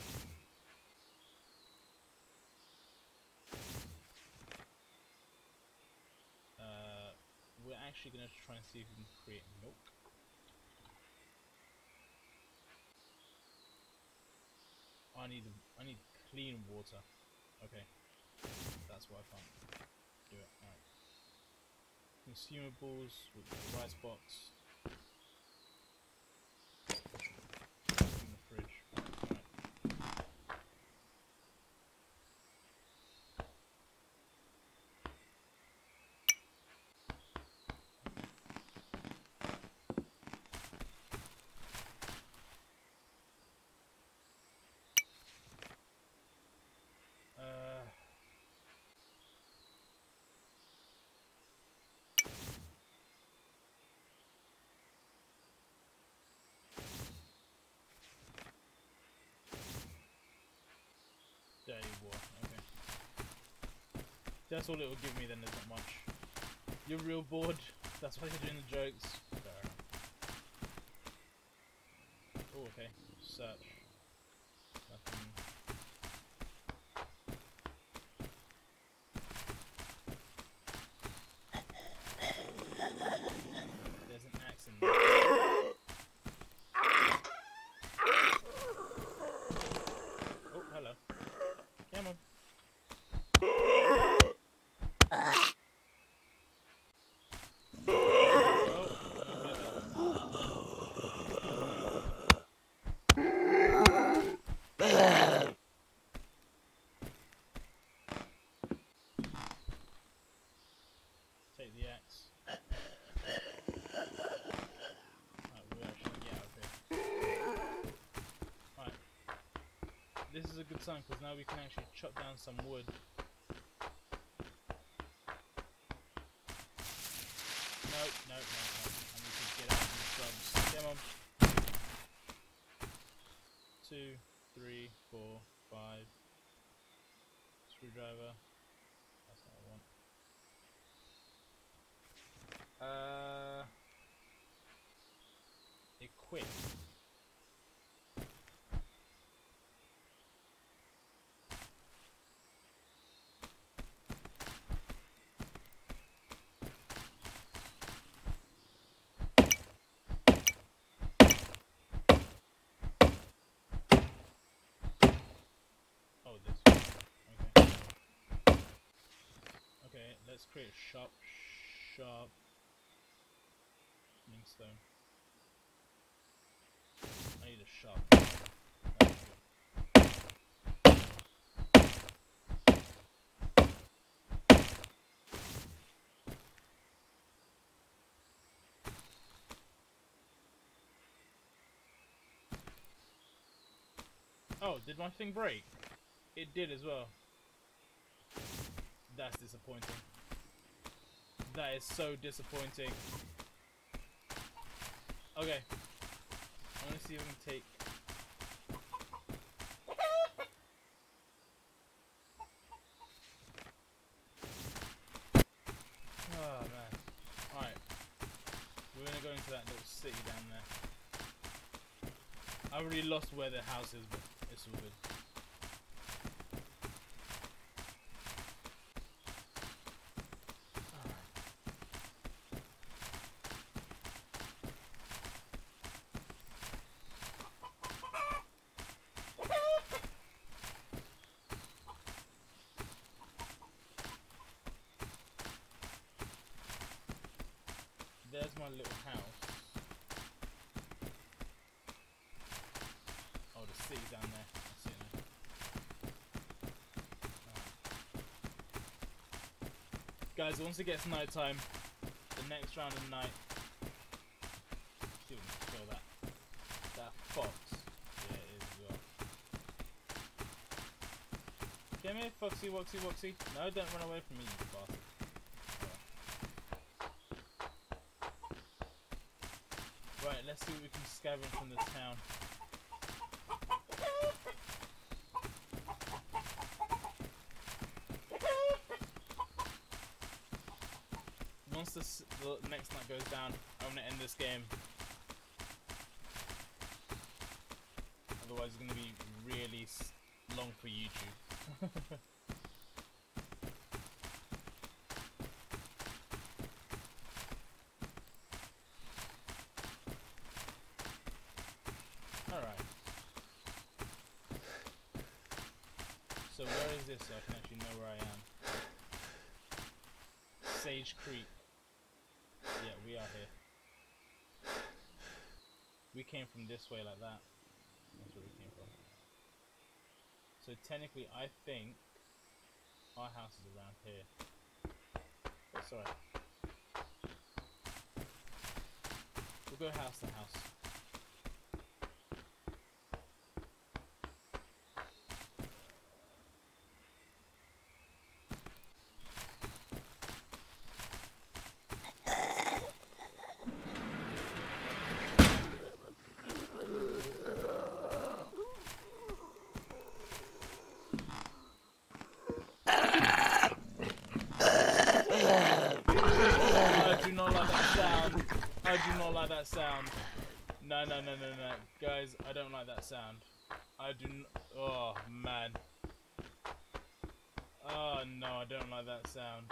Uh, we're actually gonna try and see if we can create milk. I need I need clean water. Okay, that's what I can't do it. Alright. Consumables with the rice box. In the fridge. Alright. Uh, dirty water, okay. That's all it will give me then, there's not much. You're real bored, that's why you're doing the jokes. Fair enough. Oh, okay. Search. Nothing. There's an axe in there. Oh, hello. Come on. Take the axe. Alright, we'll actually get out of here. Alright. This is a good sign because now we can actually chop down some wood. Nope, nope, nope, nope. I need to get out of the shrubs. Come on. Two, three, four, five. Screwdriver. That's not what I want. Uh, equip. Oh, this one. Okay. Okay, let's create a sharp, sharp stone. I need a sharp. That's good. Oh, did my thing break? It did as well. That's disappointing. That is so disappointing. Okay, I want to see if I can take. Oh man. Alright. We're gonna go into that little city down there. I already lost where the house is, but it's all good. There's my little house. Oh, the city's down there. I see it now. Right. Guys, once it gets night time, the next round of night. See if we can kill that. That fox. Yeah, it is as well. Come here, Foxy, Woxy, Woxy. No, don't run away from me, you bastard. Right, let's see what we can scavenge from the town. Once this, the next night goes down, I'm going to end this game. Otherwise it's going to be really long for YouTube. Alright. So where is this so I can actually know where I am? Sage Creek. Yeah, we are here. We came from this way like that. That's where we came from. So technically I think our house is around here. That's alright. We'll go house to house. I do not like that sound. No, no, no, no, no. Guys, I don't like that sound. I do n- oh, man. Oh, no, I don't like that sound.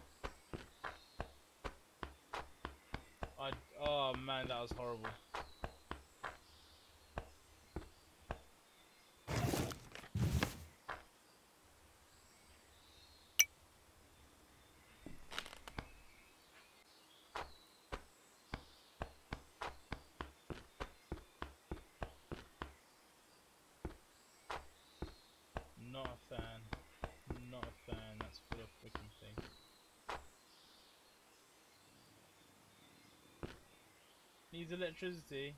I, oh, man, that was horrible. Not a fan. Not a fan. That's full of freaking things. Needs electricity.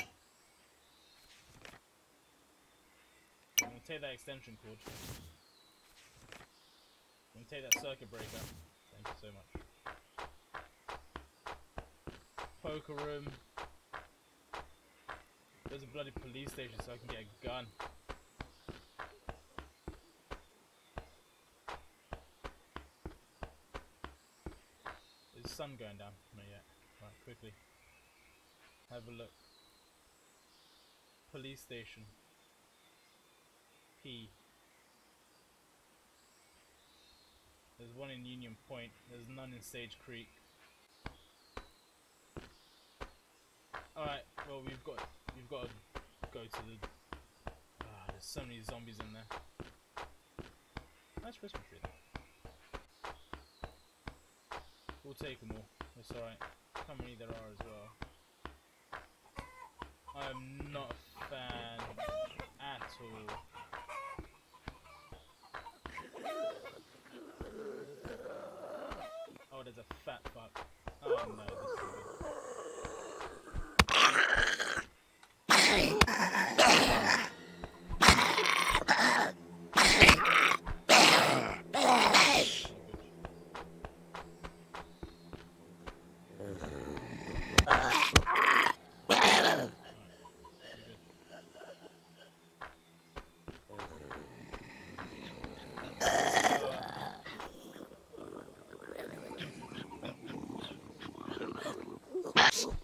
I'm gonna take that extension cord. I'm gonna take that circuit breaker. Thank you so much. Poker room. There's a bloody police station so I can get a gun. Is the sun going down? Not yet. Right, quickly. Have a look. Police station. P. There's one in Union Point. There's none in Sage Creek. Alright, well we've got we've got to go to the. Ah, there's so many zombies in there. Nice Christmas tree though. We'll take them all. It's alright. How many there are as well. I'm not a fan at all. Oh, there's a fat fuck. Oh no, this is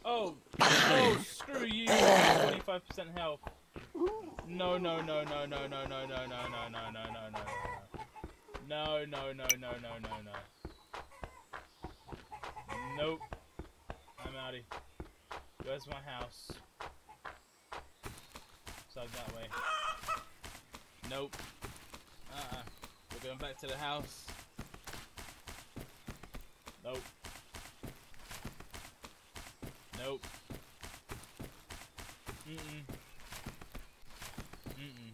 Oh, oh, screw you! twenty-five percent health. No, no, no, no, no, no, no, no, no, no, no, no, no, no, no. No, no, no, no, no, no, no. Nope. I'm outie. Where's my house? So that way. Nope. Uh-uh. We're going back to the house. Nope. Nope. Mm-mm. Mm-mm.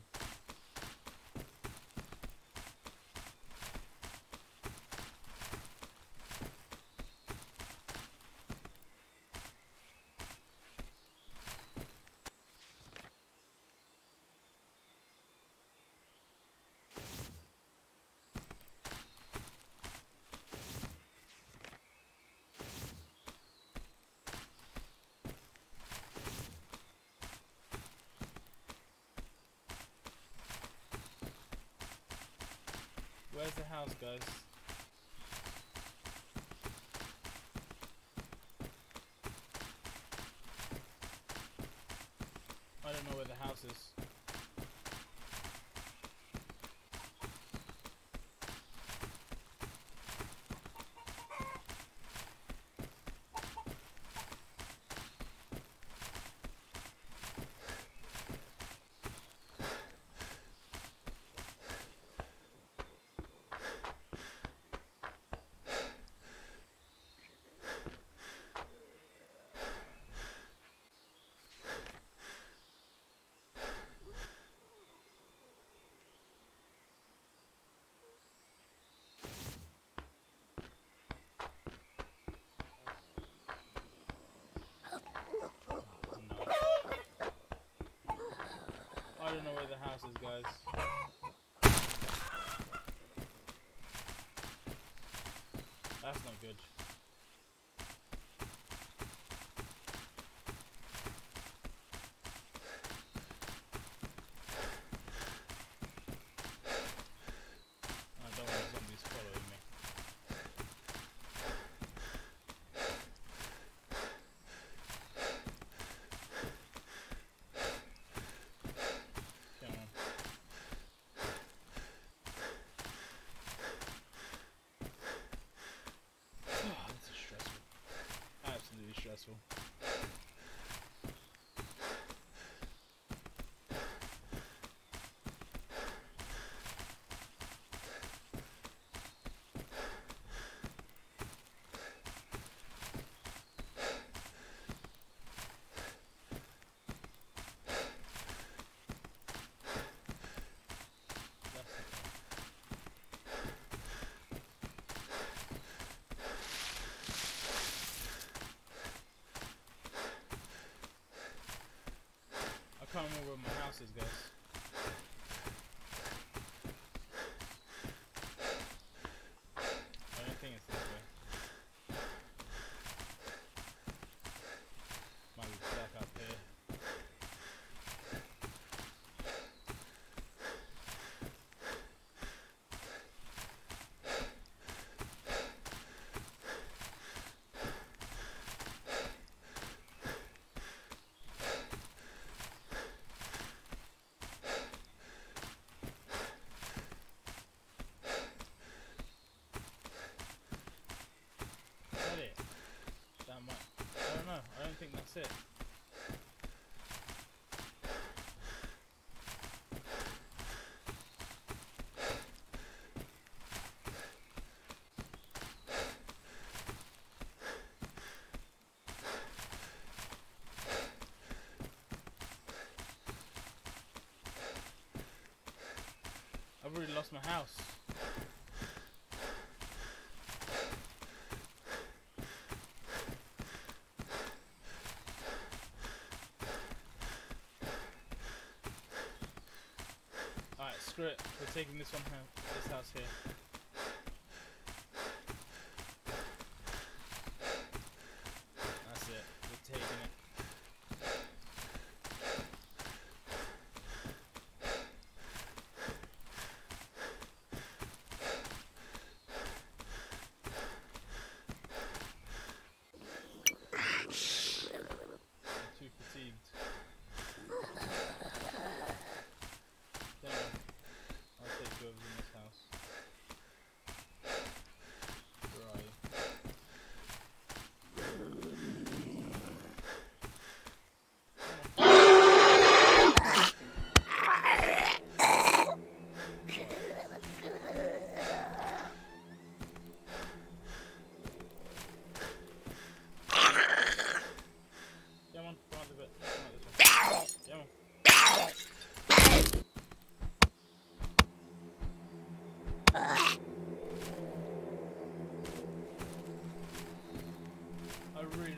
Where's the house, guys? I don't know where the house is. I don't know where the house is, guys. That's not good. I don't want zombies following me. Come on. Oh, this is stressful. Absolutely stressful. I can't remember where my house is, guys. I don't think it's this way. Might be back up here. Is that it? That might. I don't know. I don't think that's it. I've already lost my house. Alright, screw it. We're taking this one home. This house here. That's it. We're taking it.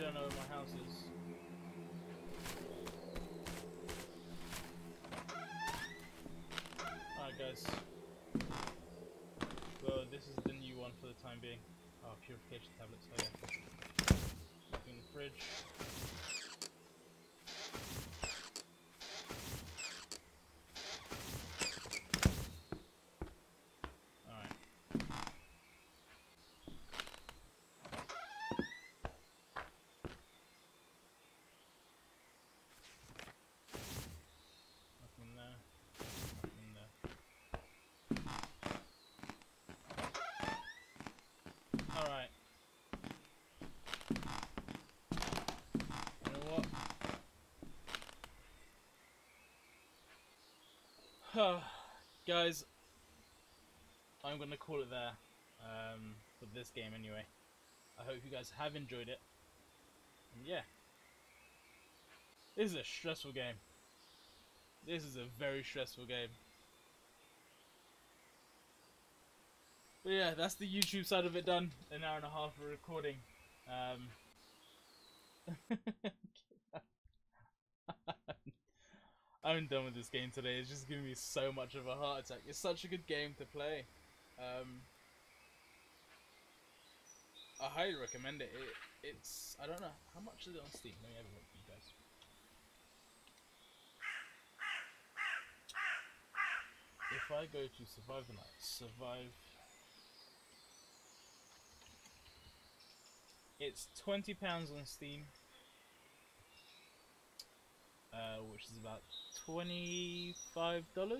don't know where my house is. Alright guys. Well, this is the new one for the time being. Oh, purification tablets, oh yeah. Nothing in the fridge. Alright. You know what? Guys, I'm gonna call it there um, for this game anyway. I hope you guys have enjoyed it. And yeah. This is a stressful game. This is a very stressful game. But yeah, that's the YouTube side of it done. An hour and a half of recording. Um, I'm done with this game today. It's just giving me so much of a heart attack. It's such a good game to play. Um, I highly recommend it. it. It's, I don't know, how much is it on Steam? Let me have a look for you guys. If I go to Survive the Night, Survive... It's twenty pounds on Steam, uh, which is about twenty-five dollars.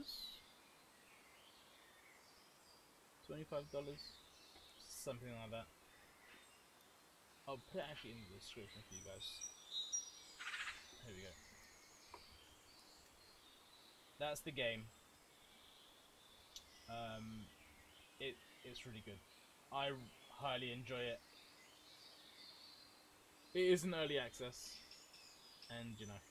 Twenty-five dollars, something like that. I'll put it actually in the description for you guys. Here we go. That's the game. Um, it it's really good. I highly enjoy it. It is an early access, and you know,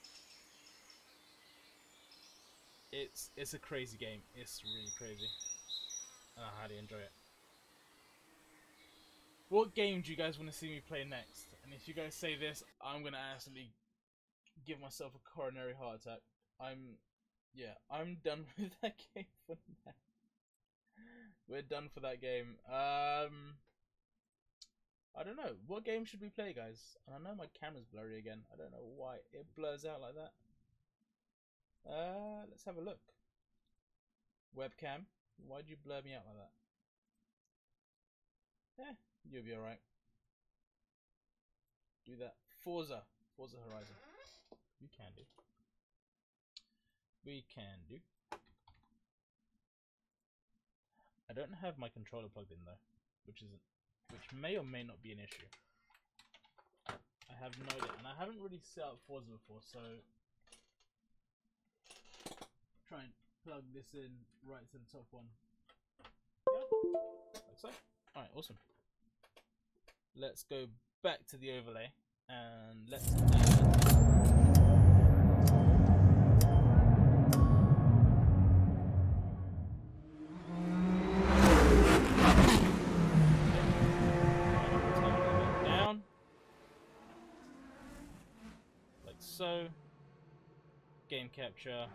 it's it's a crazy game. It's really crazy, and I highly enjoy it. What game do you guys want to see me play next? And if you guys say this, I'm gonna absolutely give myself a coronary heart attack. I'm, yeah, I'm done with that game for now. We're done for that game. Um. I don't know. What game should we play, guys? And I know my camera's blurry again. I don't know why it blurs out like that. Uh, let's have a look. Webcam. Why'd you blur me out like that? Eh, you'll be alright. Do that. Forza. Forza Horizon. We can do. We can do. I don't have my controller plugged in though, which isn't. Which may or may not be an issue. I have no idea, and I haven't really set up Forza before, so try and plug this in right to the top one. Yeah, like so. Alright, awesome. Let's go back to the overlay and let's add so, game capture,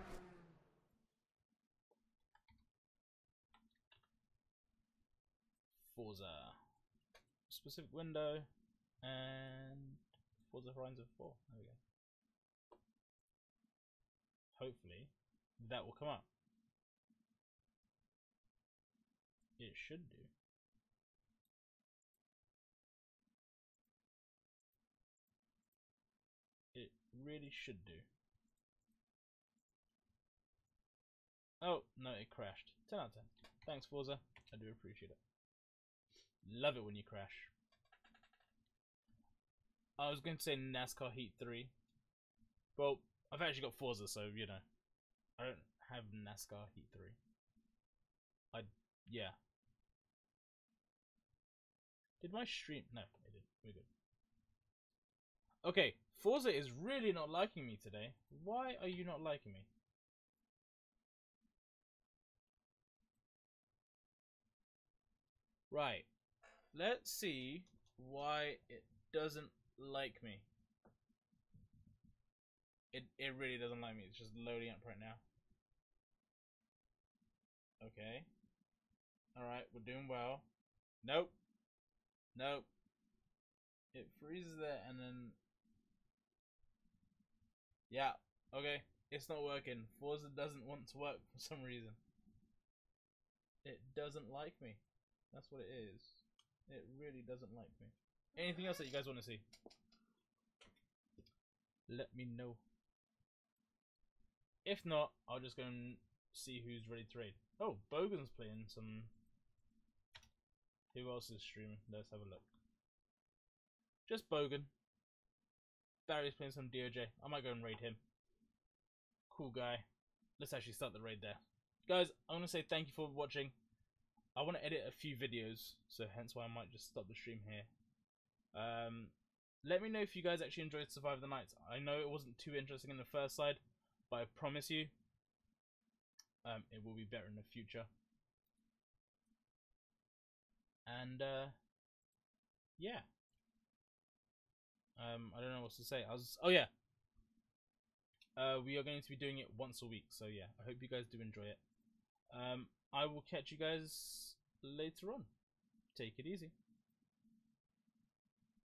Forza, specific window, and Forza Horizon four. There we go. Hopefully, that will come up. It should do. It really should do. Oh, no, it crashed. ten out of ten. Thanks, Forza. I do appreciate it. Love it when you crash. I was going to say NASCAR Heat three. Well, I've actually got Forza, so, you know. I don't have NASCAR Heat three. I, yeah. Did my stream? No, it didn't. We're good. Okay, Forza is really not liking me today. Why are you not liking me? Right. Let's see why it doesn't like me. It it really doesn't like me. It's just loading up right now. Okay. Alright, we're doing well. Nope. Nope. It freezes there and then... Yeah. Okay. It's not working. Forza doesn't want to work for some reason. It doesn't like me. That's what it is. It really doesn't like me. Anything else that you guys want to see? Let me know. If not, I'll just go and see who's ready to raid. Oh, Bogan's playing some... Who else is streaming? Let's have a look. Just Bogan. Barry's playing some D O J. I might go and raid him. Cool guy. Let's actually start the raid there. Guys, I'm going to say thank you for watching. I want to edit a few videos, so hence why I might just stop the stream here. Um, let me know if you guys actually enjoyed Survive the Nights. I know it wasn't too interesting in the first side, but I promise you, um, it will be better in the future. And, uh, yeah. Um, I don't know what to say. I was, oh yeah. Uh, we are going to be doing it once a week, so yeah, I hope you guys do enjoy it. Um, I will catch you guys later on. Take it easy.